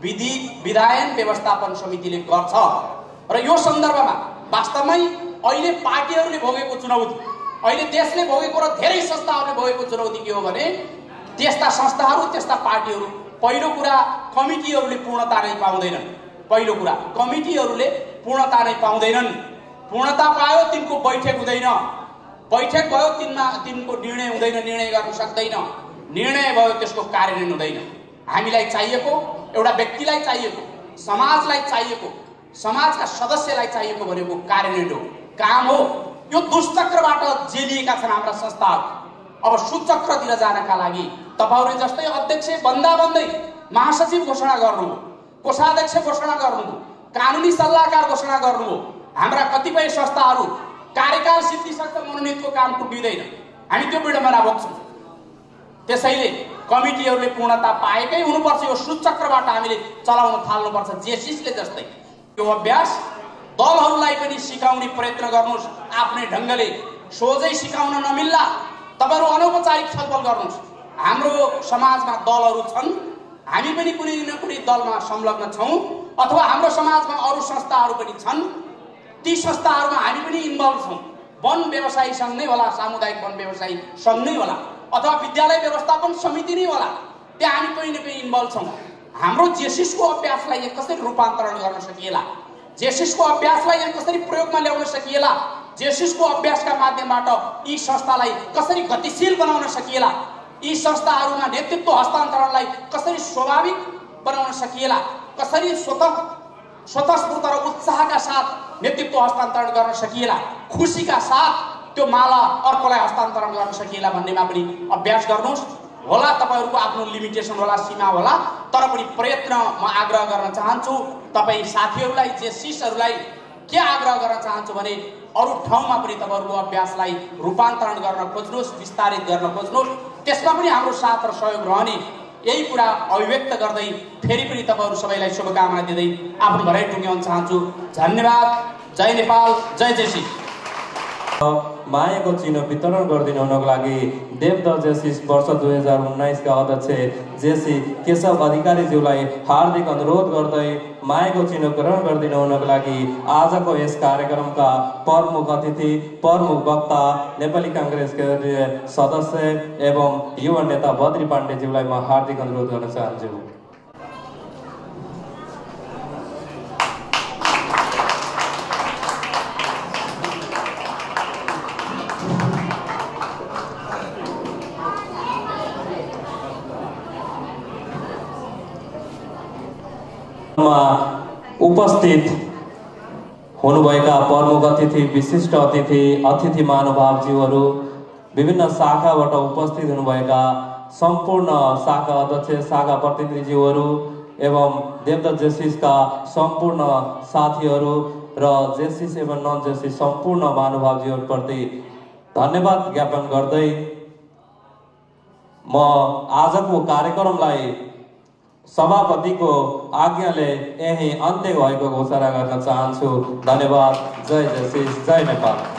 विधायन व्यवस्थापन समितिले गर्छ। र यो सन्दर्भमा वास्तवमै अहिले पार्टीहरूले भोगेको चुनौती, अहिले देशले भोगेको र धेरै संस्थाहरूले भोगेको चुनौती के हो भने त्यस्ता संस्थाहरू, त्यस्ता पार्टीहरू, पहिलो कुरा कमिटीहरूले पूर्णता नै पाउँदैनन्। पहिलो कुरा कमिटीहरूले पूर्णता नै पाउँदैनन्। पूर्णता पायो तिनको बैठक हुँदैन, बैठक भयो तिनको निर्णय हुँदैन, निर्णय गर्न सक्दैन, निर्णय भयो त्यसको कार्यान्वयन हुँदैन। हामीलाई चाहिएको एउटा व्यक्तिलाई चाहिएको, समाजलाई चाहिएको, समाजका सदस्यलाई चाहिएको भनेको कार्यान्वयन हो, काम हो। यो दुष्चक्रबाट जेलिएका छन् हाम्रा संस्थाहरू। अब सुचक्रतिर जानका लागि तपाईँहरूले जस्तै अध्यक्ष भन्दै महासचिव घोषणा गर्नुभयो, कोषाध्यक्ष घोषणा गर्नुभयो, कानुनी सल्लाहकार घोषणा गर्नुभयो। हाम्रा कतिपय संस्थाहरू कार्यकाल सिद्धिसक्दा मनोनितको काम टुटिँदैन, हामी त्यो विडम्बना भोग्छौँ। त्यसैले कमिटीहरूले पूर्णता पाएकै हुनुपर्छ। यो सुचक्रबाट हामीले चलाउन थाल्नुपर्छ। जेसिसले जस्तै यो अभ्यास दलहरूलाई पनि सिकाउने प्रयत्न गर्नुहोस्। आफ्नै ढङ्गले सोझै सिकाउन नमिल्ला तपाईँहरू अनौपचारिक छलफल गर्नुहोस्। हाम्रो समाजमा दलहरू छन्, हामी पनि कुनै न कुनै दलमा संलग्न छौँ, अथवा हाम्रो समाजमा अरू संस्थाहरू पनि छन्, ती संस्थाहरूमा हामी पनि इन्भल्भ छौँ। वन व्यवसायी सङ्घ नै होला, सामुदायिक वन व्यवसायी सङ्घ नै होला, अथवा विद्यालय व्यवस्थापन समिति नै होला, त्यहाँ हामी कहीँ न कहीँ इन्भल्भ छौँ। हाम्रो जेसिसको अभ्यासलाई यहाँ कसरी रूपान्तरण गर्न सकिएला, जेसिसको अभ्यासलाई यहाँ कसरी प्रयोगमा ल्याउन सकिएला, जेसिसको अभ्यासका माध्यमबाट यी संस्थालाई कसरी गतिशील बनाउन सकिएला, यी संस्थाहरूमा नेतृत्व हस्तान्तरणलाई कसरी स्वाभाविक बनाउन सकिएला, कसरी स्वतस्फूर्त र उत्साहका साथ नेतृत्व हस्तान्तरण गर्न सकिएला, खुसीका साथ त्यो माला अर्कोलाई हस्तान्तरण गर्न सकिएला भन्नेमा पनि अभ्यास गर्नुहोस्। होला तपाईँहरूको आफ्नो लिमिटेसन होला, सीमा होला, तर पनि प्रयत्न म आग्रह गर्न चाहन्छु। तपाईँ साथीहरूलाई, जेसिसहरूलाई के आग्रह गर्न चाहन्छु भने अरू ठाउँमा पनि तपाईँहरूको अभ्यासलाई रूपान्तरण गर्न खोज्नुहोस्, विस्तारित गर्न खोज्नुहोस्। त्यसमा पनि हाम्रो साथ र सहयोग रहने यही कुरा अभिव्यक्त गर्दै फेरि पनि तपाईँहरू सबैलाई शुभकामना दिँदै आफ्नो भनाइ टुङ्ग्याउन चाहन्छु। धन्यवाद। जय नेपाल, जय जेसिस। मायाको चिनो वितरण गरिदिनु हुनको लागि देवदह जेसिस वर्ष 2019 का अध्यक्ष जेसी केशव अधिकारीज्यूलाई हार्दिक अनुरोध गर्दै मायाको चिनो ग्रहण गरिदिनु हुनको लागि आजको यस कार्यक्रमका प्रमुख अतिथि, प्रमुख वक्ता, नेपाली काङ्ग्रेसका सदस्य एवं युवा नेता बद्री पाण्डेज्यूलाई म हार्दिक अनुरोध गर्न चाहन्छु। उपस्थित हुनुभएका प्रमुख अतिथि, विशिष्ट अतिथि महानुभावज्यूहरू, विभिन्न शाखाबाट उपस्थित हुनुभएका सम्पूर्ण शाखा अध्यक्ष, शाखा प्रतिनिधिज्यूहरू एवं देवदह जेसिसका सम्पूर्ण साथीहरू र जेसिस एवं नन जेसिस सम्पूर्ण महानुभावज्यूहरूप्रति धन्यवाद ज्ञापन गर्दै म आजको कार्यक्रमलाई सभापतिको आज्ञाले यही अन्त्य भएको घोषणा गर्न चाहन्छु। धन्यवाद। जय जयसिंह, जय नेपाल।